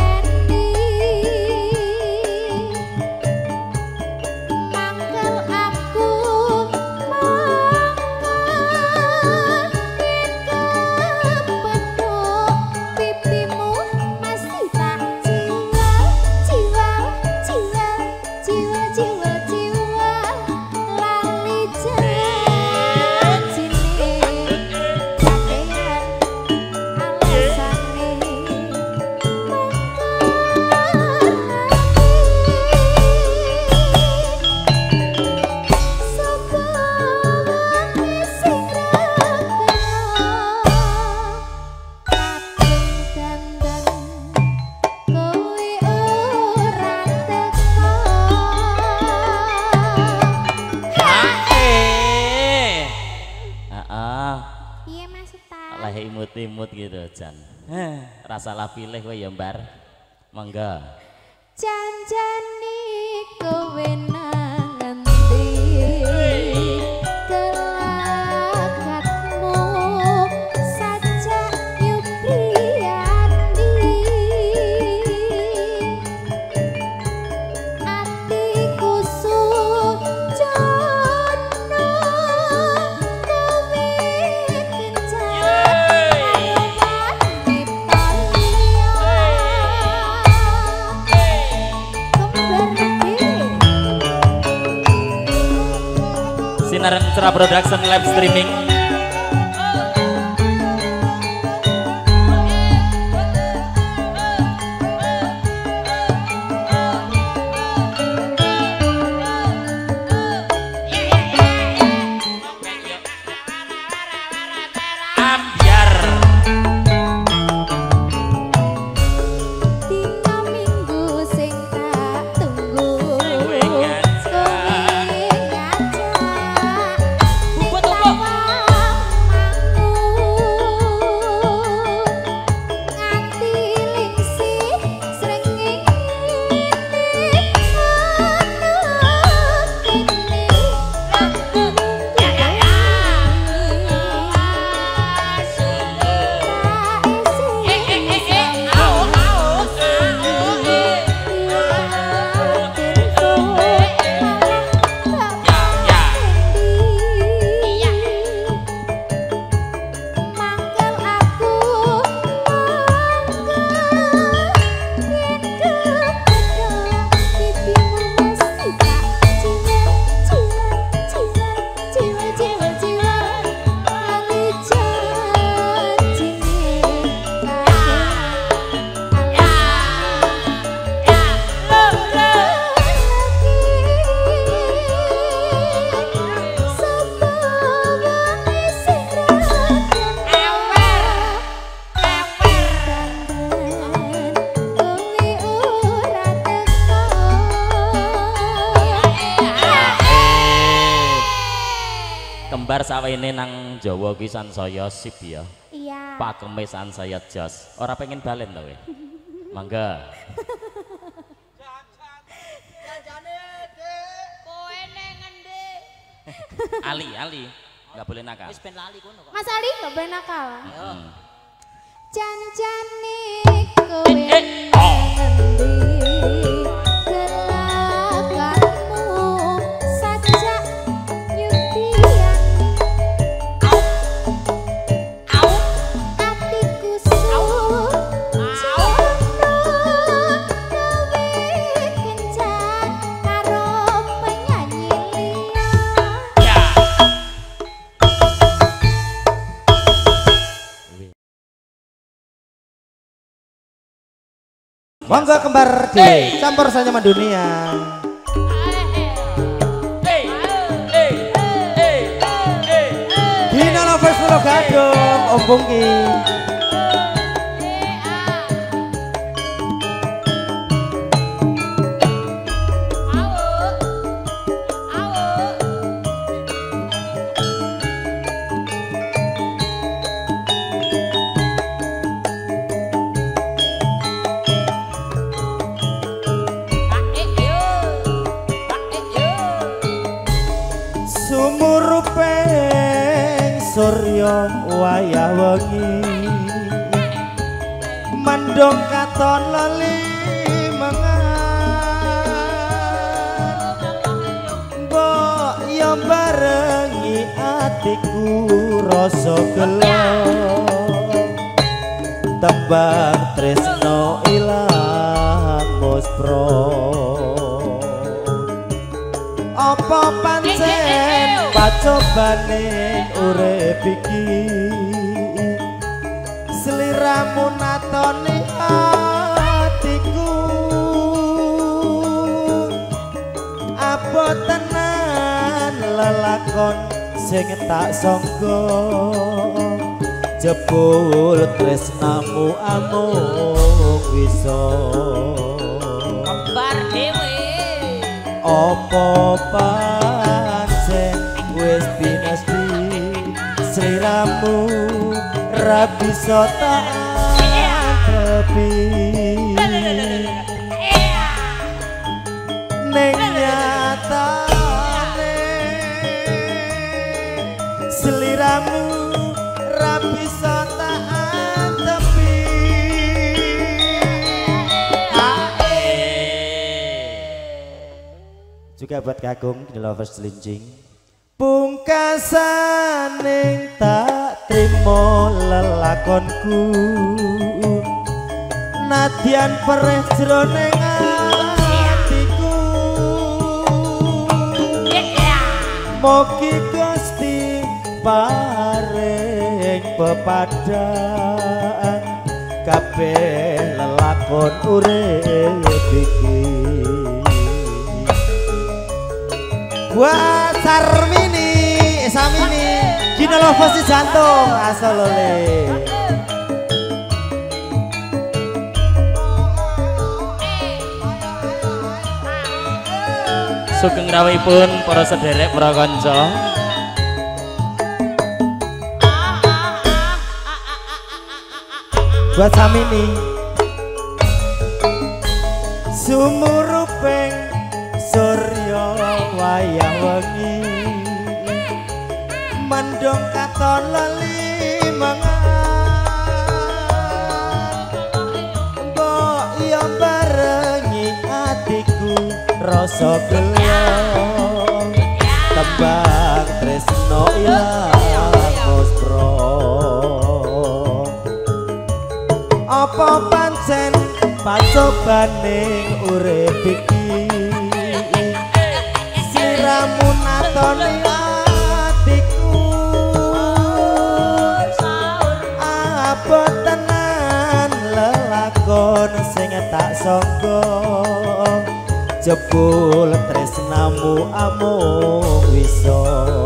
Lah imut-imut gitu Jan. Rasalah pilih kowe ya Mbar. Mangga. Janjani kowe nang endi kelakatmu sajak Yupriyandi atiku sujono kowe kencang Putra Production live streaming. Kembar sawene nang Jawa ki sansaya sip ya. Iya. Pakeme sansaya jos. Ora pengen balen to kowe. Mangga. Kowe neng ngendi? Ali, enggak boleh nakal. Wis ben lali kono kok. Mas Ali nggak boleh nakal. Hmm. Janjane kowe ngendi? Gelagatmu sajak nyutian. Atiku sujono kowe kencan karo penyanyi liya. Monggo kembar di campur senyaman dunia. Gina Lovers Pulau Gadung, Om Bungki. Sumuruping surya wayah wengi mendung katon lali mengan mbok yo barengi atiku rasa gelo tembang tresno ilang muspro apa pancen pacobane urip iki sliramu natoni atiku apa tenan lelakon sing tak sangka jebul tresnamu amung bisa Kembar dhewe. apa pancen wis pinasti sliramu ra bisa tak tepi ning nyatane sliramu ra bisa tak tepi. Juga buat Kakung di Lovers Linjing. Pungkasaning tak trimo lelakonku nadyan perih jroning atiku mugi Gusti paring pepadaan kabeh lelakon urip iki buat Sarmini Samini Gina Lovers jantung asal oleh sugeng rawuhipun para sederek para kanca buat Samini sumuruping surya wayah wengi mendung katon lali mangan mbok iya barengi atiku rasa gelo tembang tresno ilang muspro apa pancen pacobaning urip iki sliramu natoni atiku apa tenan lelakon sing tak sangka jebul tresnamu amung wisa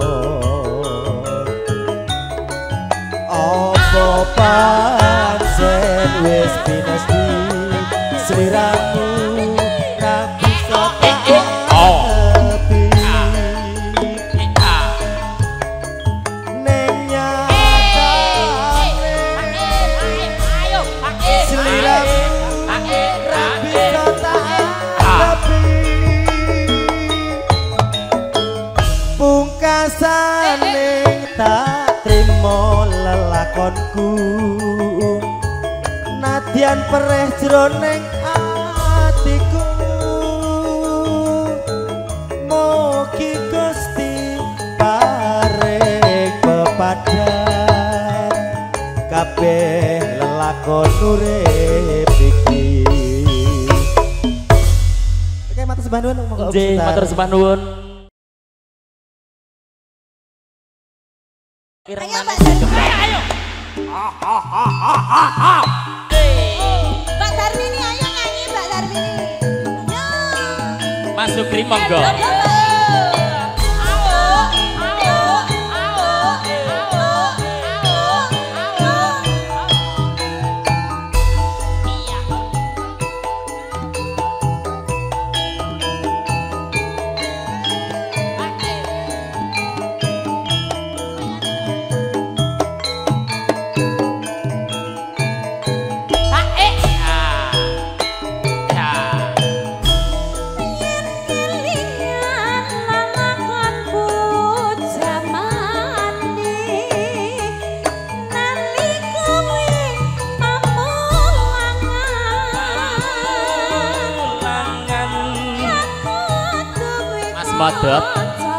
apa pancen wis pinesti sliramu ra bisa tepi ning nyatane sliramu ra bisa tepi pungkasane tak trimo lelakonku nadyan pereh jroning atiku mugi Gusti paring pepadhan kabeh lelakon urip iki oke matur sembah nuwun nggih matur sembah nuwun Ayo Mbak Darmini. Ayo. Mbak Darmini ayo nyanyi Mbak Darmini. Yo. Mas Sugri monggo. Madep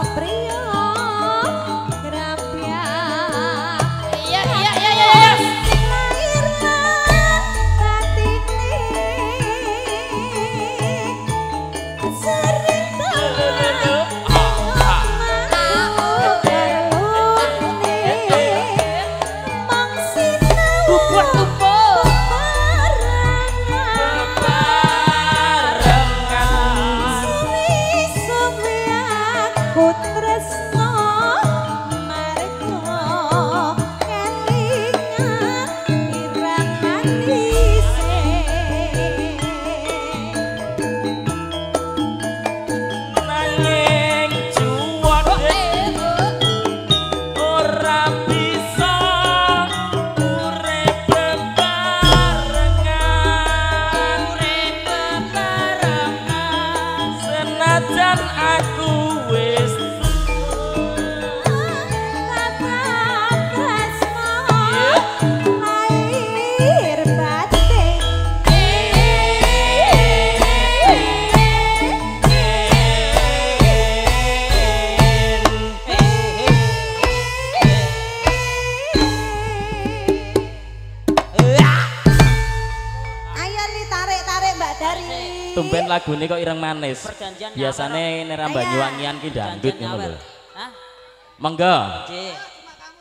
tumben lagune kok ireng manis. Biasane nera Banyuwangian ki dangdut ngono lho. Hah? Monggo. Nggih.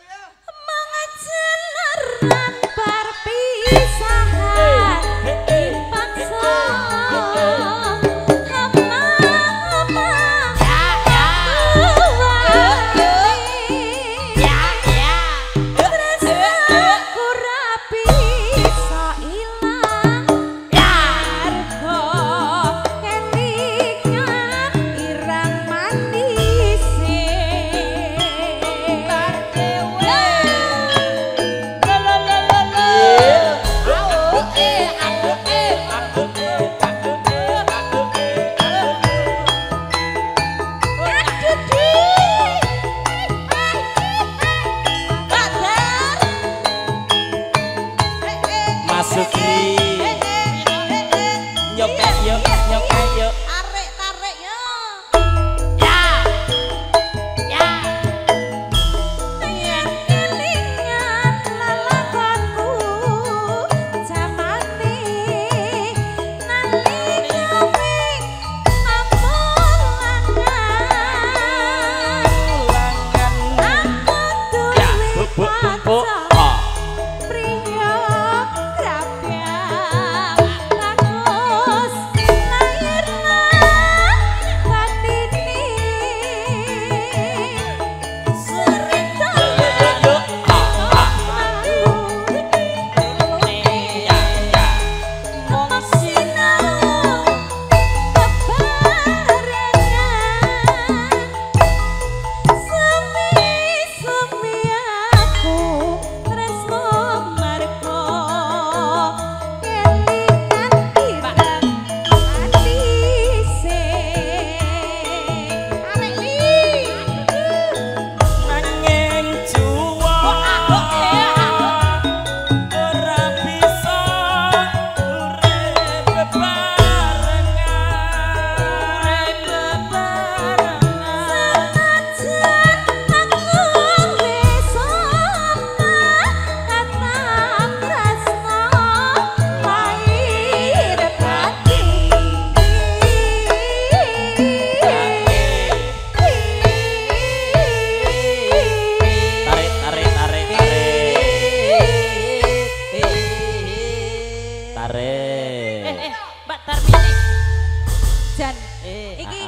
tumpuk-tumpuk. Priya grabyak lakus lahirna batine sering mong sinau bebarengan semi aku tresno marga kelingan ireng atise arek li Nanging juwa ora bisa urip bebarengan. senajan aku wis ana tetap tresno lahir Tarik, tarik, tarik, tarik. Tarik. Mbak Tarmini. Jan iki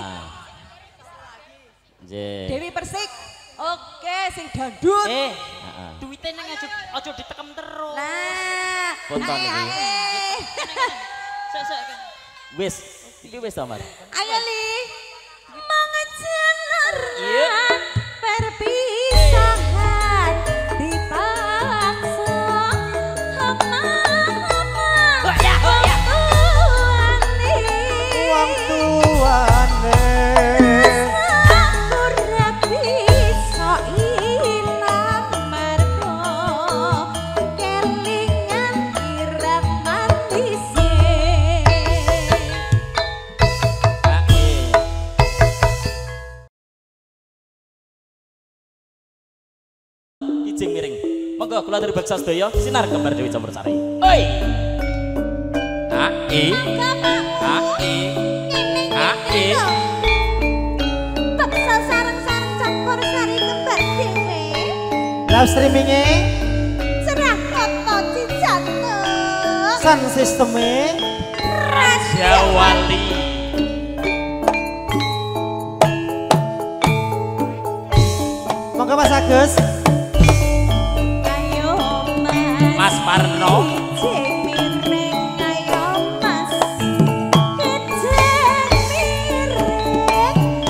J. Dewi Persik oke sing dandut Duite nang aja ditekem terus. nah Ponton ae, iki. ae. Sek. Wis, iki wis Tamar. Ayo li mengejen Iya. perpisahan dipaksa Wong tuane ora bisa ilang marga kelingan ireng mantise Kijing miring. Monggo kula aturi baksa sedaya sinar kembar Dewi Campur Sari. Oi. Paksa sareng-sareng campur sari kembar dhewe live streamingnya cerah kota cijantu sound sistemnya Raja Wali. monggo Mas Agus ayo Mas Parno. Kijing miring ayo mas Kijing miring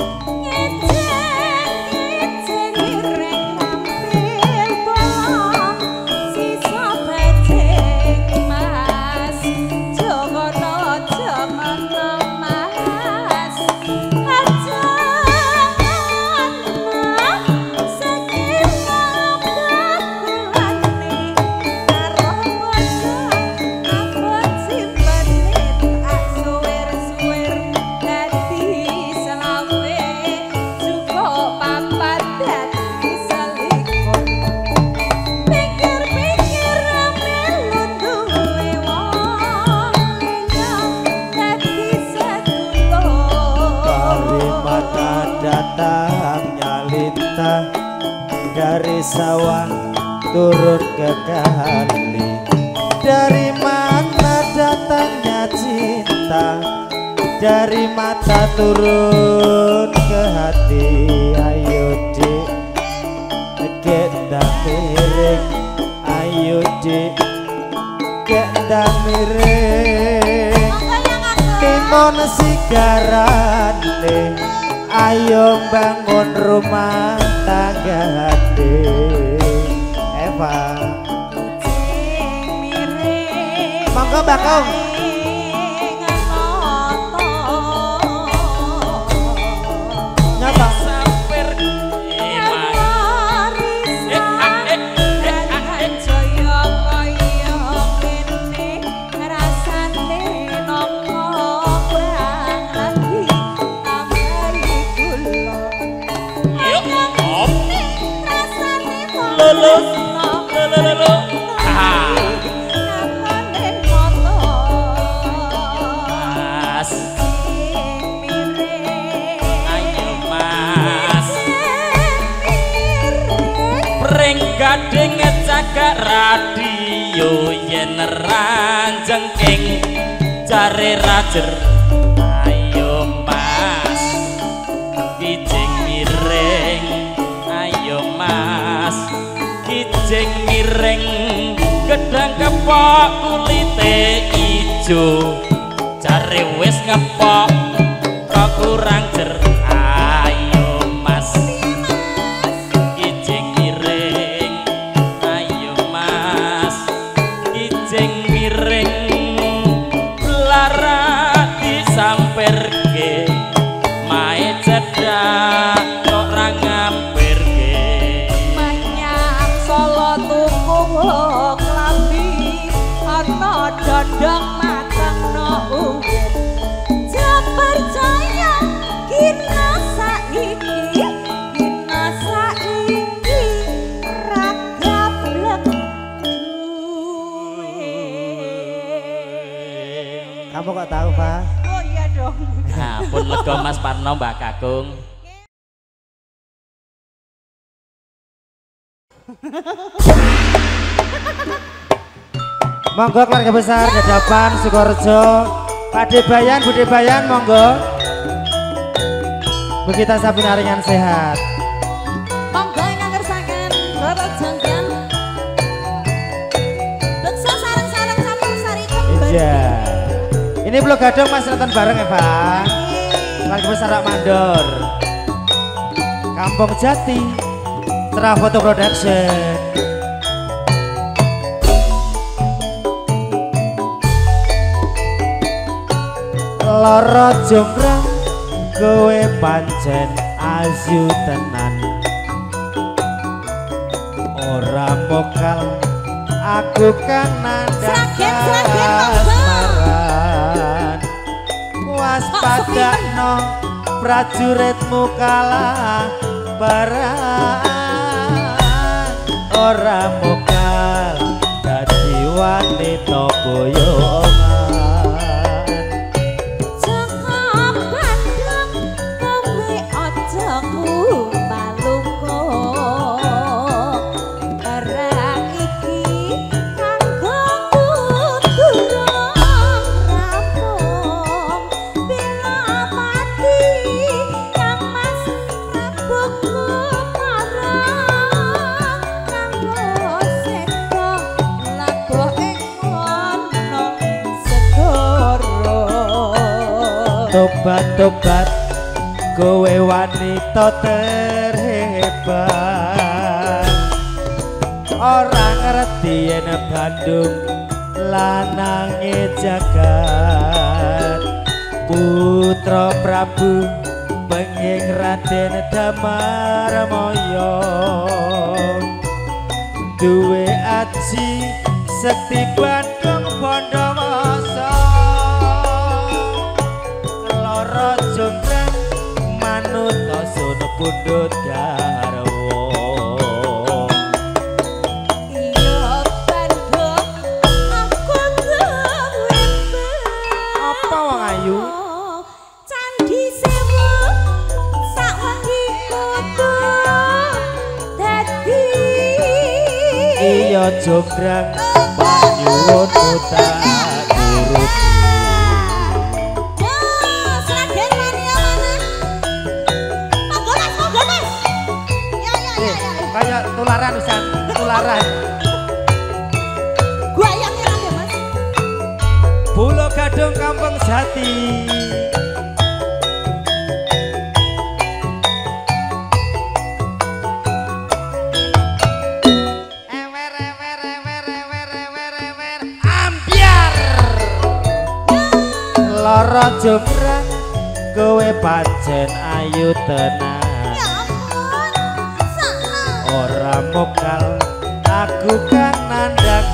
Kijing miring ngambil bolong sisa bajing mas Jogono mas aja dari mata datang nyalita dari sawah turun ke kali dari mana datangnya cinta dari mata turun ke hati ayo dik kita miring ayo dik kita miring timun sigarane ayo bangun rumah tangga hati Eva monggo bakong nyapa Sampir. Mas. Ayo Mas. Pringga kading cagak radio yen ranjengking jare rajer ayo mas kijing miring ayo mas kijing miring gedang kepok kulite ijo jare wis ngepok kok kurang jer ayo mas kijing miring ayo mas kijing miring lara disamperke mae cedak kok ra ngamperke Menyang Solo tuku klambi ana dondong matengno uwit percaya kina saiki ragablek Kamu kok tahu, Pak? oh iya dong Nah, pun lega Mas Parno Mbak Kakung. Monggo keluarga besar Dadapan Sukorejo, Pak Debayan, Bu Debayan, monggo. Begitu sapi naringan sehat. monggo ing ngersaken loro janggan beksa sareng-sareng campur sari kembar Iya. Ini belum gadong Mas nonton bareng ya, Pak. Keluarga besar Rak Mandor. Kampung Jati, Cerah Foto Production. Loro jombrang kowe pancen ayu tenan ora mokal aku kan Sragen, asmaran waspadakno prajuritmu kalah barang ora mokal dadi wanita boyongan tobat-tobat kowe wanita terhebat orang ngerti yen Bandung lanange jagat putra Prabu penging Raden Damarmaya duwe aji sekti Bandung Bondowoso jombrang manut sun pundhut garwa iya Bandung aku duwe apa wong ayu Candi Sewu sak wengi kudu dadi iya jombrang nyuwun utak urut kayak tularan Usan, tularan. Gua yang nyelang ya Mas. Pulau Gadung Kampung Jati. Ambiar. Loro jombrang kowe pancen ayu tenan. Ora mokal aku kan nandang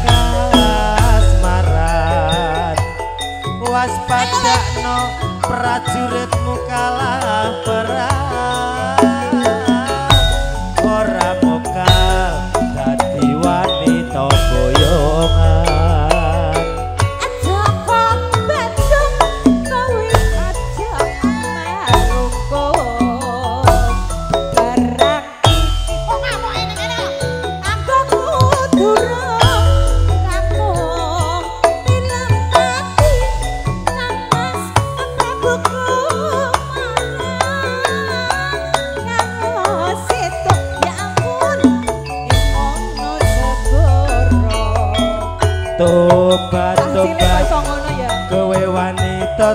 asmaran waspadakno prajuritmu kalah perang ora mokal dadi wanita boyongan aja kok Bandung kowe aja marungkung barang iki kok ngamuk ngene aku Tobat ya. kowe wanita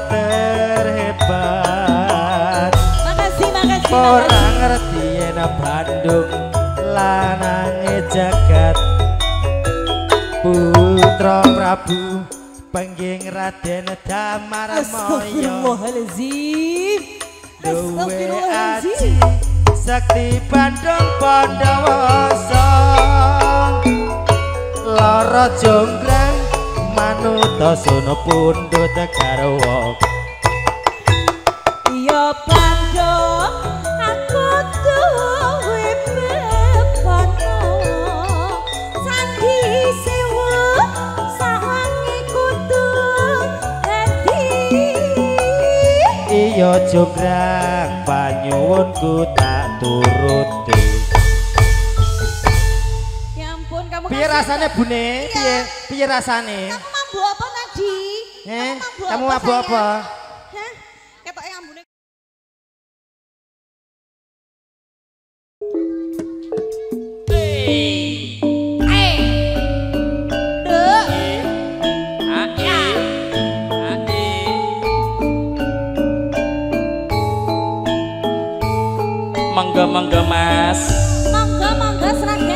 terhebat. Makasih. Ora ngerti yen Bandung lanange jagat. Putra Prabu pengging Raden Damarmoyo. Astagfirullahaladzim. Duwe aji sakti Bandung Pandawasa. Lara jonggrang manuta sono pundhut garwa. Iya Bandung aku duwe bepono. Sandi sewu sawangi kudu dadi. Iya jonggrang panyuwunku tak turuti. Ya ampun kamu Piye rasane Bune? Piye rasane? Kamu mabuk apa tadi? Kamu mabuk apa? Hah? Ketoke ambune. Mangga mas. Mangga seragen.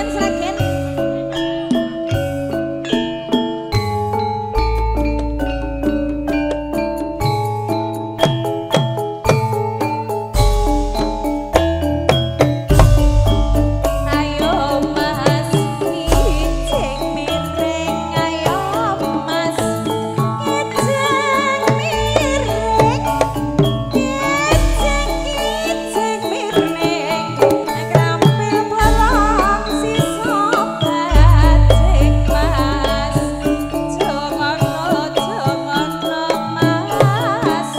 Ayo mas ngicing miring. Ayo mas ngicing miring. Ngicing miring. Krampil bolong si sobat cek mas. Jongono mas.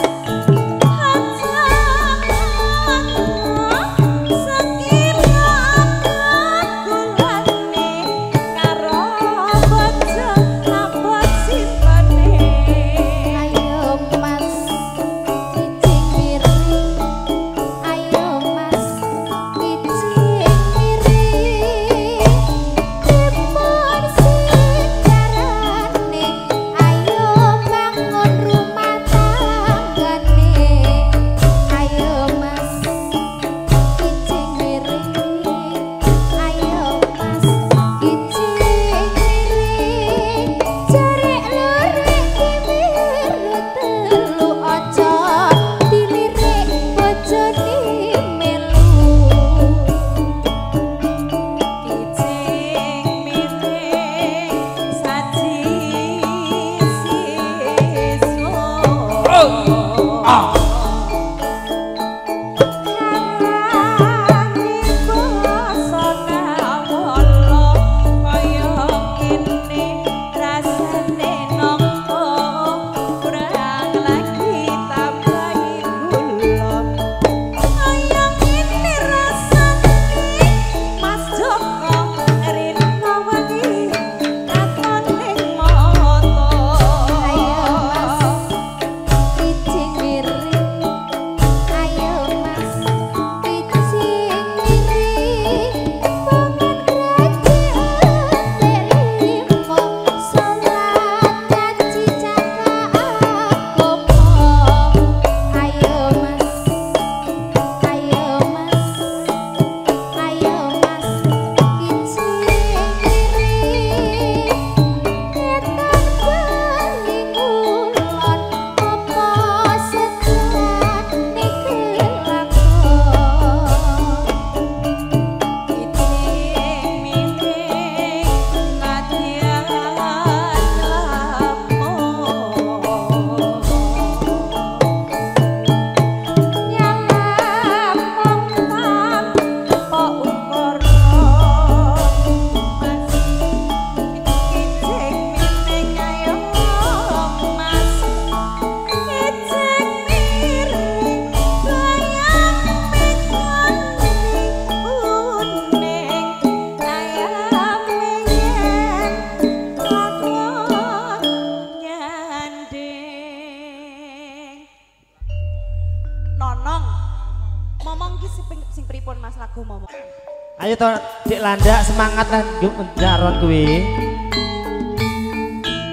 Ayo to Dik Landak semangat lan njaron kuwi.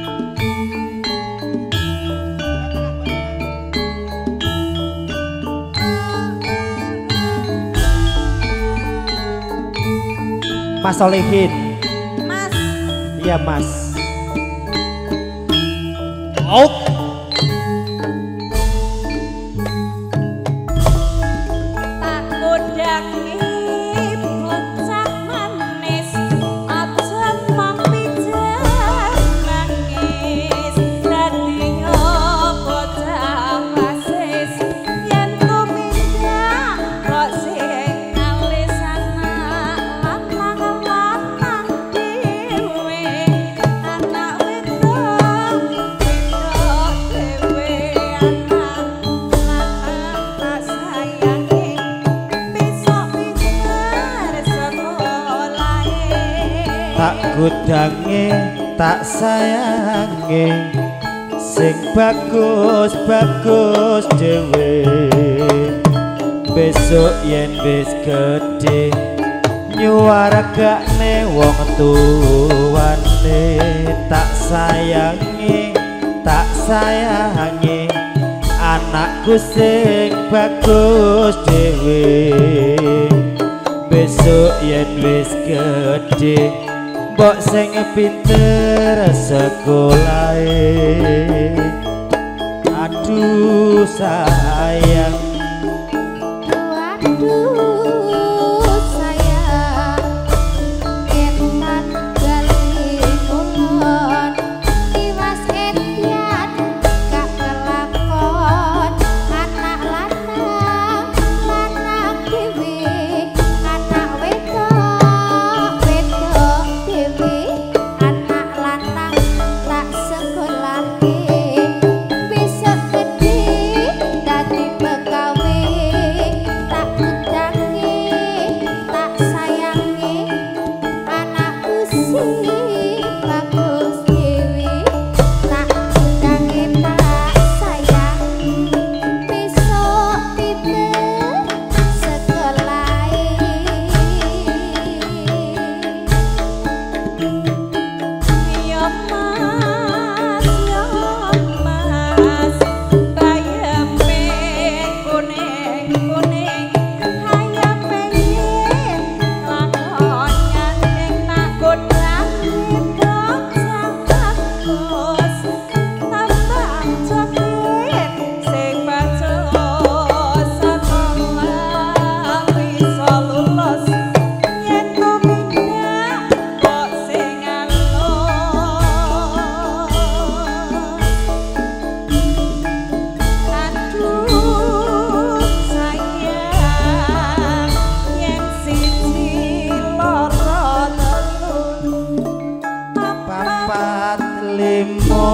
Mas Solihin. Mas. Iya Mas. Out. Tak godangi bocah manis, aja mong pijar nangis. Dadi bocah wasis, yen tumindak kok sing alis anak lanang dhewe, anak wedok dhewe, anak lanang tak sayangi, besok pinter sekolahe. Tak godange tak sayange sing bagus-bagus dhewe. Besok yen wis gedhe nyuwargane wong tuwane. Tak sayangi anakku sing bagus dhewe. Besok yen wis gedhe mbok sing pinter sekolahe. Aduh sayang, Waduh sayang, entan gali ulun, tiwas edian gak kelakon. Anak lanang dewe, anak wedok dewe, anak lanang tak sekolahe. Besok gede dadi pegawe, tak udangi tak sayangi, anakku sing bagus dhewe. Tak udangi tak sayangi, besok pinter sekolahe. Yo mas, bayame kuning-kuning, hayame yen lakonyan ing tak godangi bocah bagus. Tambah coklat sing bacos sekolah bisa lulus, yen tumindak kok sing alus. Aduh sayang, yen siji loro telu papat limo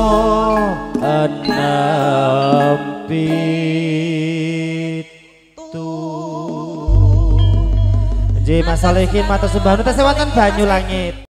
enem pitu. Nggih Mas Solihin matur sembah nuwun wonten Banyulangit.